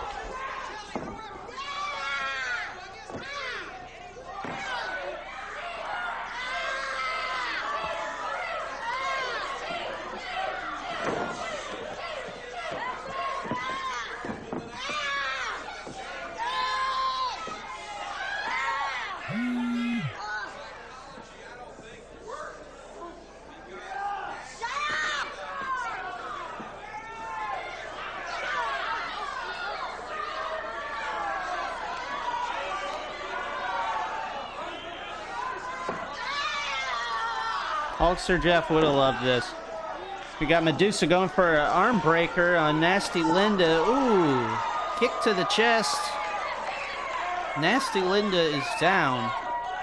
Hulkster Jeff would have loved this. We got Madusa going for an arm breaker on Nasty Linda. Ooh, kick to the chest. Nasty Linda is down.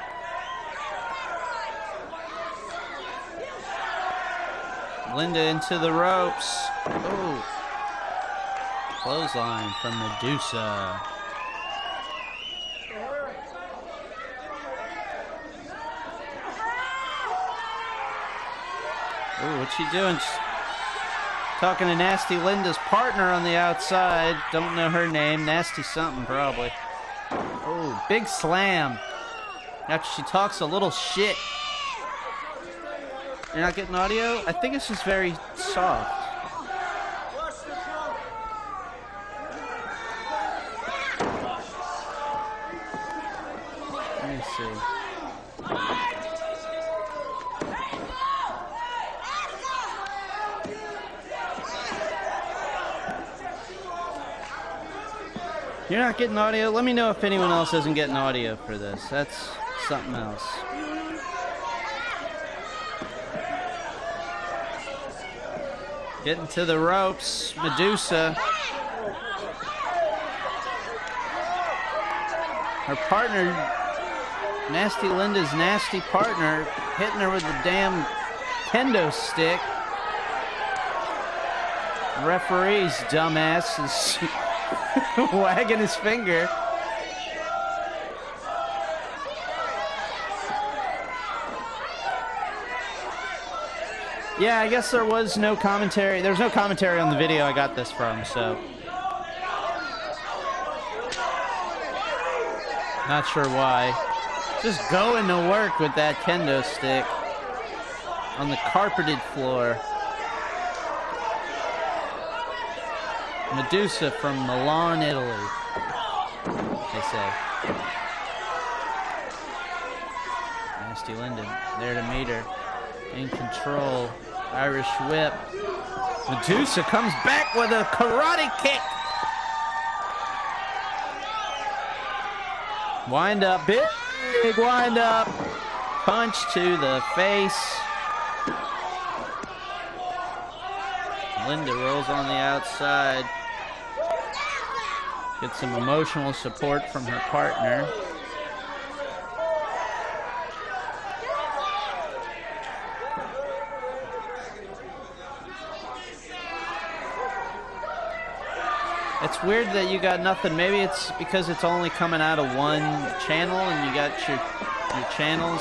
Linda into the ropes. Ooh. Clothesline from Madusa. Ooh, what's she doing? She's talking to Nasty Linda's partner on the outside. Don't know her name. Nasty something, probably. Oh, big slam. After she talks a little shit. You're not getting audio? I think this is very soft. Let me see. You're not getting audio? Let me know if anyone else isn't getting audio for this. That's something else. Getting to the ropes, Madusa. Her partner, Nasty Linda's nasty partner, hitting her with the damn kendo stick. The referee's dumbass is wagging his finger. Yeah, I guess there was no commentary. There's no commentary on the video I got this from, so. Not sure why. Just going to work with that kendo stick on the carpeted floor. Madusa from Milan, Italy, they say. Nasty Linden there to meet her. In control. Irish whip. Madusa comes back with a karate kick. Wind up, big wind up. Punch to the face. Linda rolls on the outside. Gets some emotional support from her partner. It's weird that you got nothing. Maybe it's because it's only coming out of one channel and you got your channels.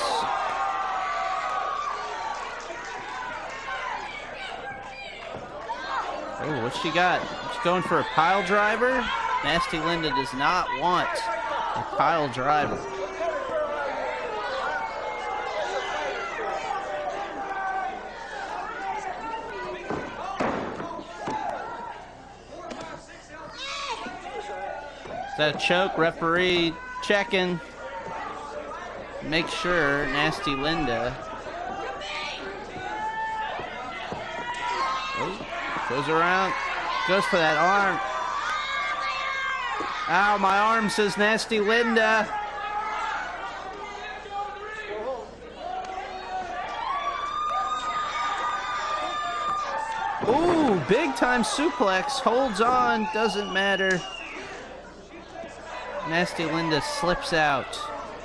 Oh, what's she got? She's going for a pile driver. Nasty Linda does not want a pile driver. Is that a choke? Referee checking. Make sure Nasty Linda. Oh, goes around. Goes for that arm. Ow, my arm, says Nasty Linda. Ooh, big time suplex. Holds on. Doesn't matter. Nasty Linda slips out.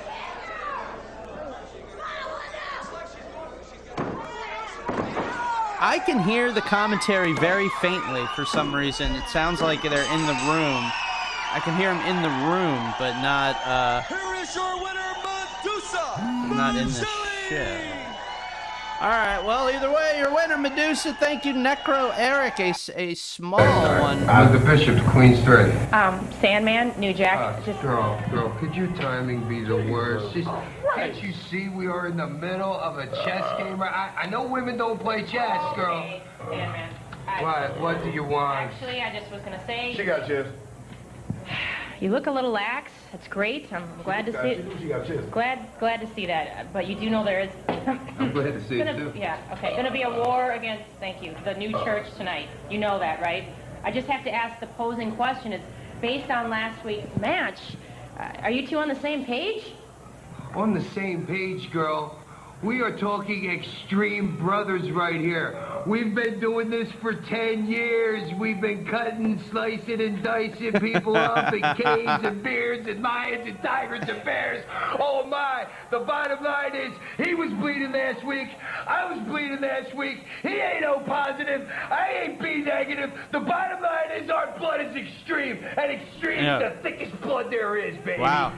I can hear the commentary very faintly for some reason. It sounds like they're in the room. I can hear them in the room, but not Here is your winner, Madusa. not in the show. All right, well, either way, your winner, Madusa. Thank you, Necro Eric, a small one. The Bishop's Queen's 30. Sandman, New Jack. Girl, could your timing be the worst? Can't you see we are in the middle of a chess game? I know women don't play chess, girl. Okay, Sandman. What do you want? Actually, I just was going to say... She got chess. You look a little lax. That's great. I'm glad to see it. She got chess. Glad to see that. But you do know there is... I'm glad to see it, too. Yeah, okay. Going to be a war against, thank you, the new church tonight. You know that, right? I just have to ask the posing question. It's based on last week's match. Are you two on the same page? On the same page, girl. We are talking extreme brothers right here. We've been doing this for 10 years. We've been cutting, slicing, and dicing people up in caves and beards and lions and tigers and bears. Oh my, the bottom line is, he was bleeding last week. I was bleeding last week. He ain't O positive. I ain't B negative. The bottom line is our blood is extreme. And extreme is the thickest blood there is, baby. Wow.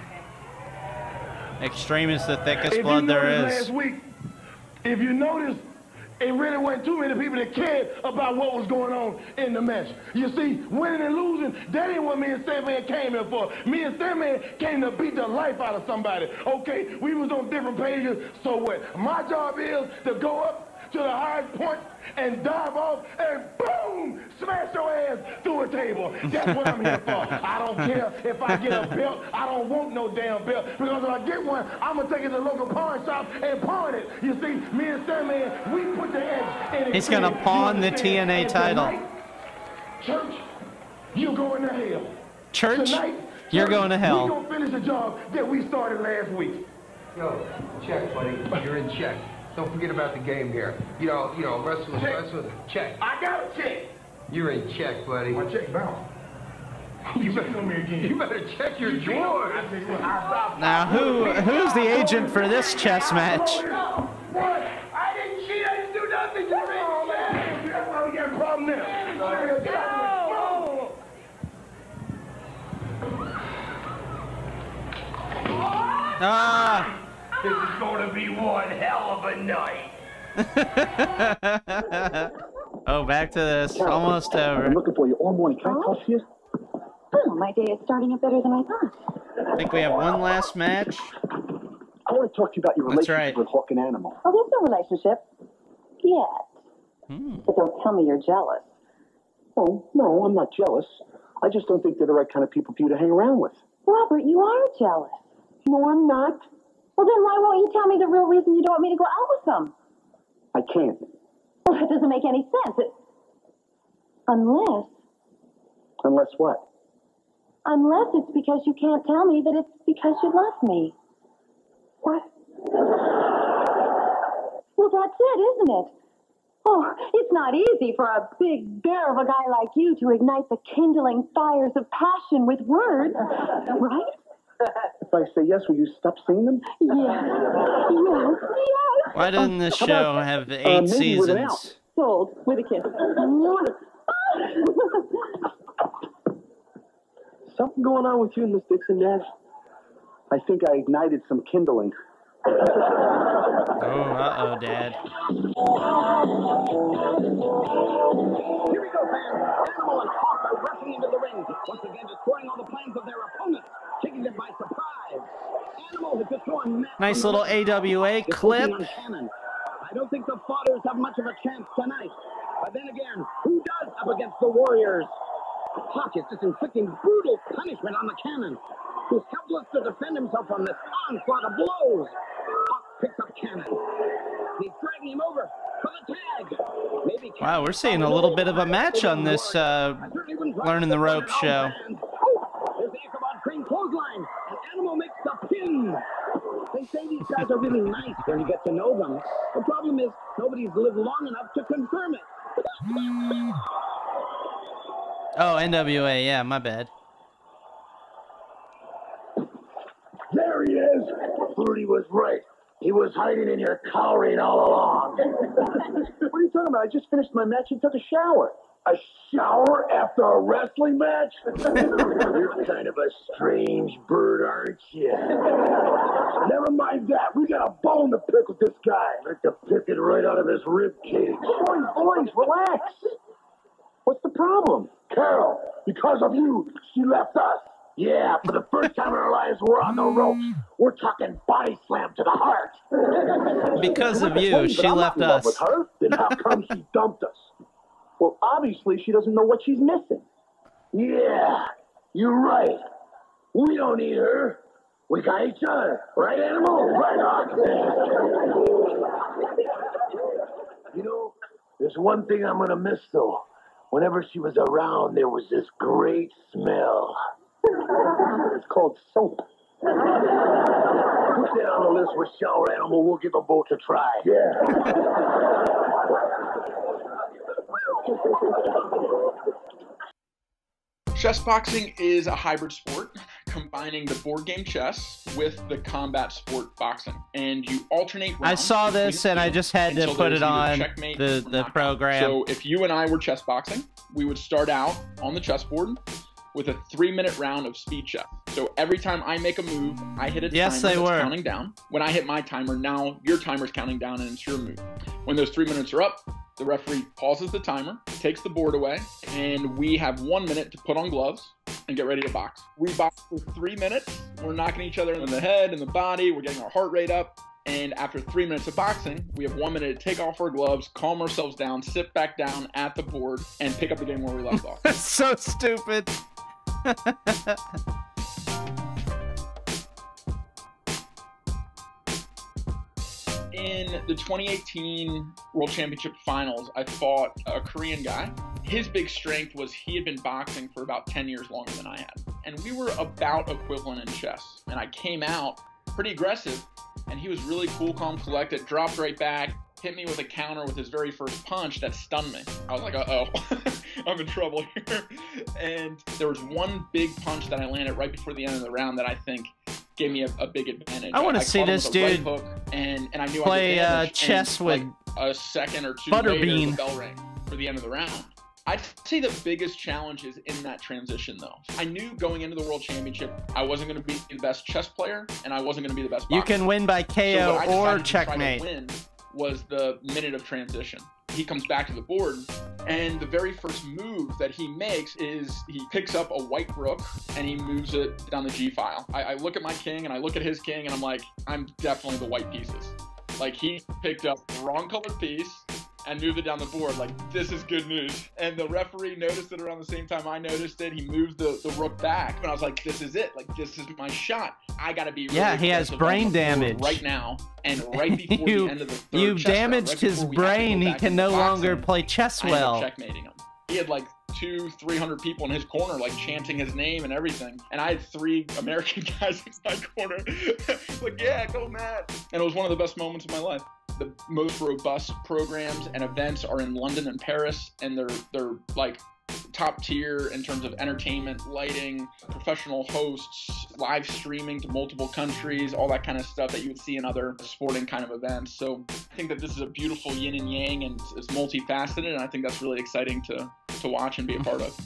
Extreme is the thickest blood there is. Last week, if you notice, it really wasn't too many people that cared about what was going on in the match. You see, winning and losing, that ain't what me and Sandman came here for. Me and Sandman came to beat the life out of somebody. Okay, we was on different pages, so what? My job is to go up to the highest point and dive off and boom, smash your ass through a table. That's what I'm here for. I don't care if I get a belt. I don't want no damn belt, because if I get one, I'm gonna take it to the local pawn shop and pawn it. You see, me and Sandman, we put the edge in it. He's gonna pawn the TNA title. Tonight, church, you going to hell. Church, tonight, you're going to hell. We gonna finish the job that we started last week. Yo, check, buddy. You're in check. Don't forget about the game here. You know, wrestlers, check. I got a check. You're in check, buddy. My check bounced. You better check your drawers. Now, who's the agent for this chess match? What? I didn't cheat. I didn't do nothing. You're in check. That's why we got a problem now. Ah. This is going to be one hell of a night. Oh, back to this. Almost over. I'm looking for you all morning. Can I talk to you? Oh, my day is starting up better than I thought. I think we have one last match. I want to talk to you about your That's relationship right. with Hawk and Animal. Oh, there's no relationship. Yet. But don't tell me you're jealous. Oh, no, I'm not jealous. I just don't think they're the right kind of people for you to hang around with. Robert, you are jealous. No, I'm not. Well, then why won't you tell me the real reason you don't want me to go out with them? I can't. Well, that doesn't make any sense. Unless what? Unless it's because you can't tell me that it's because you love me. What? Well, that's it, isn't it? Oh, it's not easy for a big bear of a guy like you to ignite the kindling fires of passion with words, right? If I say yes, will you stop singing them? Yes. Yes. Yes. Why doesn't this show have 8 seasons? Sold with a kiss. Something going on with you and Miss Dixon, Dad? I think I ignited some kindling. Oh, uh-oh, Dad. Here we go, fans. Animal and Hawk are rushing into the ring, once again destroying all the plans of their opponents, taking them by surprise. Animal has just thrown Matt. Nice little AWA clip. I don't think the Fodders have much of a chance tonight. But then again, who does up against the Warriors? Hawk is just inflicting brutal punishment on the Cannon, who's helpless to defend himself from this onslaught of blows. Hawk picks up Cannon. He's dragging him over for the tag. Maybe Wow, we're seeing a little bit of a match on this Learning the Ropes show. There's the Ichabod Crane clothesline, and Animal makes the pin. They say these guys are really nice when you get to know them. The problem is nobody's lived long enough to confirm it. Oh, NWA, yeah, my bad. There he is. Fruity was right. He was hiding in your cowring all along. What are you talking about? I just finished my match and took a shower. A shower after a wrestling match? You're kind of a strange bird, aren't you? Never mind that. We got a bone to pick with this guy. Like to pick it right out of his rib cage. Boys, relax. What's the problem? Carol, because of you, she left us. Yeah, for the first time in our lives, we're on the ropes. We're talking body slam to the heart. Because of you, she left us. With her? Then how come she dumped us? Well, obviously, she doesn't know what she's missing. Yeah, you're right. We don't need her. We got each other. Right, Animal? Right, Hawk? You know, there's one thing I'm going to miss, though. Whenever she was around, there was this great smell. It's called soap. Put that on the list with Shower Animal. We'll give them both a try. Yeah. Chess boxing is a hybrid sport combining the board game chess with the combat sport boxing, and you alternate rounds. I saw this and I just had to put it on the program. So if you and I were chess boxing, we would start out on the chessboard with a 3-minute round of speed chess. So every time I make a move, I hit a timer that's counting down. When I hit my timer, now your timer's counting down and it's your move. When those 3 minutes are up, the referee pauses the timer, takes the board away, and we have 1 minute to put on gloves and get ready to box. We box for 3 minutes. We're knocking each other in the head and the body. We're getting our heart rate up. And after 3 minutes of boxing, we have 1 minute to take off our gloves, calm ourselves down, sit back down at the board, and pick up the game where we left off. That's so stupid. In the 2018 World Championship Finals, I fought a Korean guy. His big strength was he had been boxing for about 10 years longer than I had. And we were about equivalent in chess. And I came out pretty aggressive, and he was really cool, calm, collected, dropped right back, hit me with a counter with his very first punch that stunned me. I was like, uh-oh, I'm in trouble here. And there was one big punch that I landed right before the end of the round that I think gave me a big advantage. I want to see this dude right hook, and I knew play I could chess with like a second or two Butterbean. later, the bell rang for the end of the round. I'd say the biggest challenge is in that transition, though. I knew going into the World Championship, I wasn't going to be the best chess player, and I wasn't going to be the best boxer. You can win by KO or checkmate. Win was the minute of transition. He comes back to the board, and the very first move that he makes is he picks up a white rook and he moves it down the G file. I look at my king and I look at his king and I'm like, I'm definitely the white pieces. Like, he picked up the wrong colored piece and moved it down the board. Like, this is good news. And the referee noticed it around the same time I noticed it. He moved the rook back, and I was like, this is it. Like, this is my shot. I gotta be really he has brain damage right now, and right before the end of the third You've damaged his brain. He can no longer play chess well. I ended up checkmating him. He had like 200-300 people in his corner, like chanting his name and everything. And I had 3 American guys in my corner. Like, yeah, go Matt. And it was one of the best moments of my life. The most robust programs and events are in London and Paris, and they're like top tier in terms of entertainment, lighting, professional hosts, live streaming to multiple countries, all that kind of stuff that you would see in other sporting kind of events. So I think that this is a beautiful yin and yang, and it's multifaceted, and I think that's really exciting to watch and be a part of.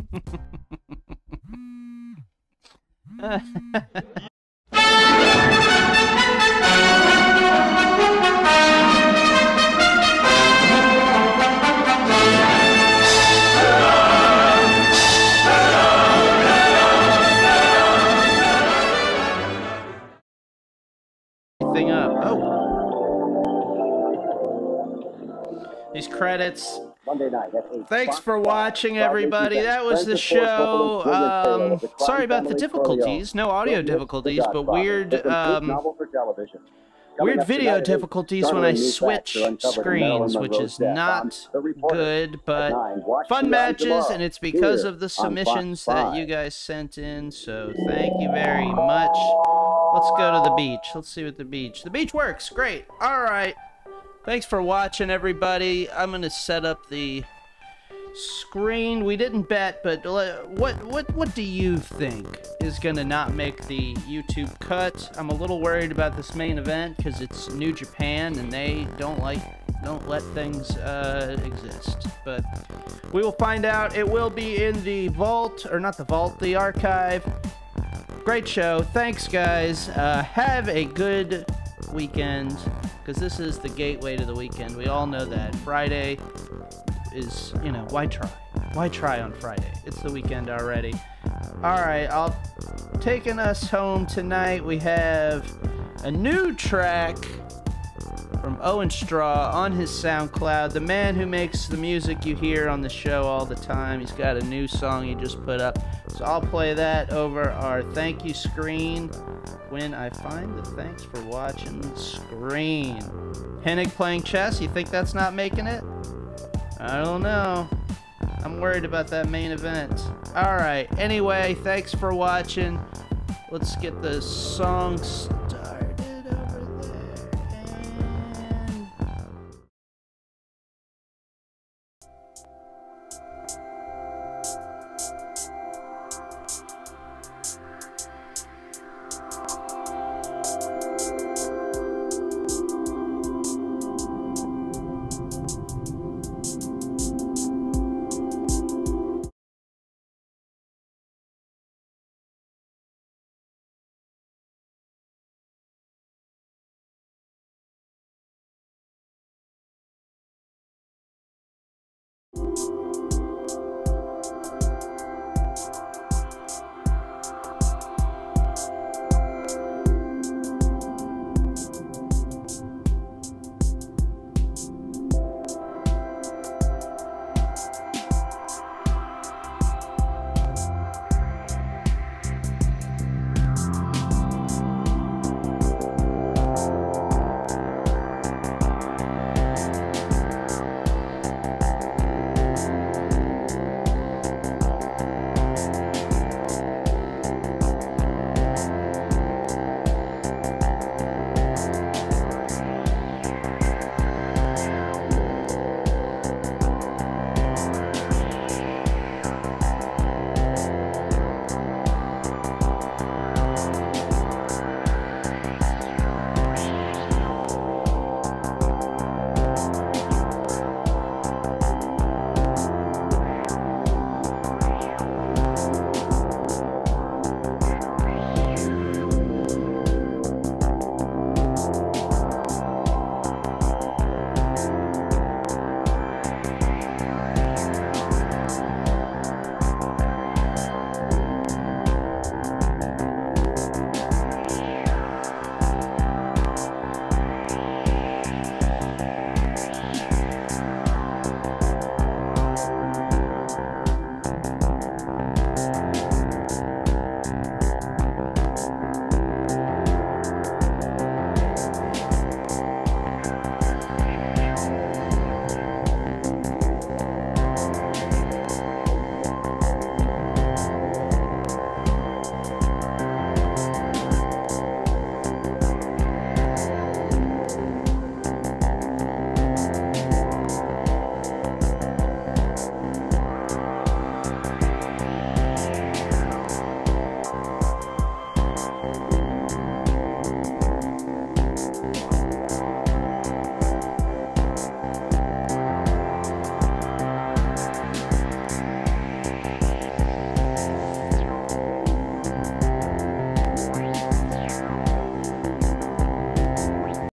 These credits. Monday night at 8. Thanks for watching, everybody. That was the show. Sorry about the difficulties. No audio difficulties, but weird video difficulties when I switch screens, which is not good, but fun matches, and it's because of the submissions that you guys sent in, so thank you very much. Let's go to the beach. Let's see what the beach works. Great. All right. Thanks for watching, everybody. I'm going to set up the screen. We didn't bet, but what do you think is going to not make the YouTube cut? I'm a little worried about this main event because it's New Japan and they don't let things exist. But we will find out. It will be in the vault, or not the vault, the archive. Great show. Thanks, guys. Have a good weekend, because this is the gateway to the weekend. We all know that. Friday is, you know, why try? Why try on Friday? It's the weekend already. Alright, taking us home tonight, we have a new track from Owen Straw on his SoundCloud, the man who makes the music you hear on the show all the time. He's got a new song he just put up. So I'll play that over our thank you screen when I find the thanks for watching screen. Hennig playing chess, you think that's not making it? I don't know. I'm worried about that main event. Alright, anyway, thanks for watching. Let's get the songs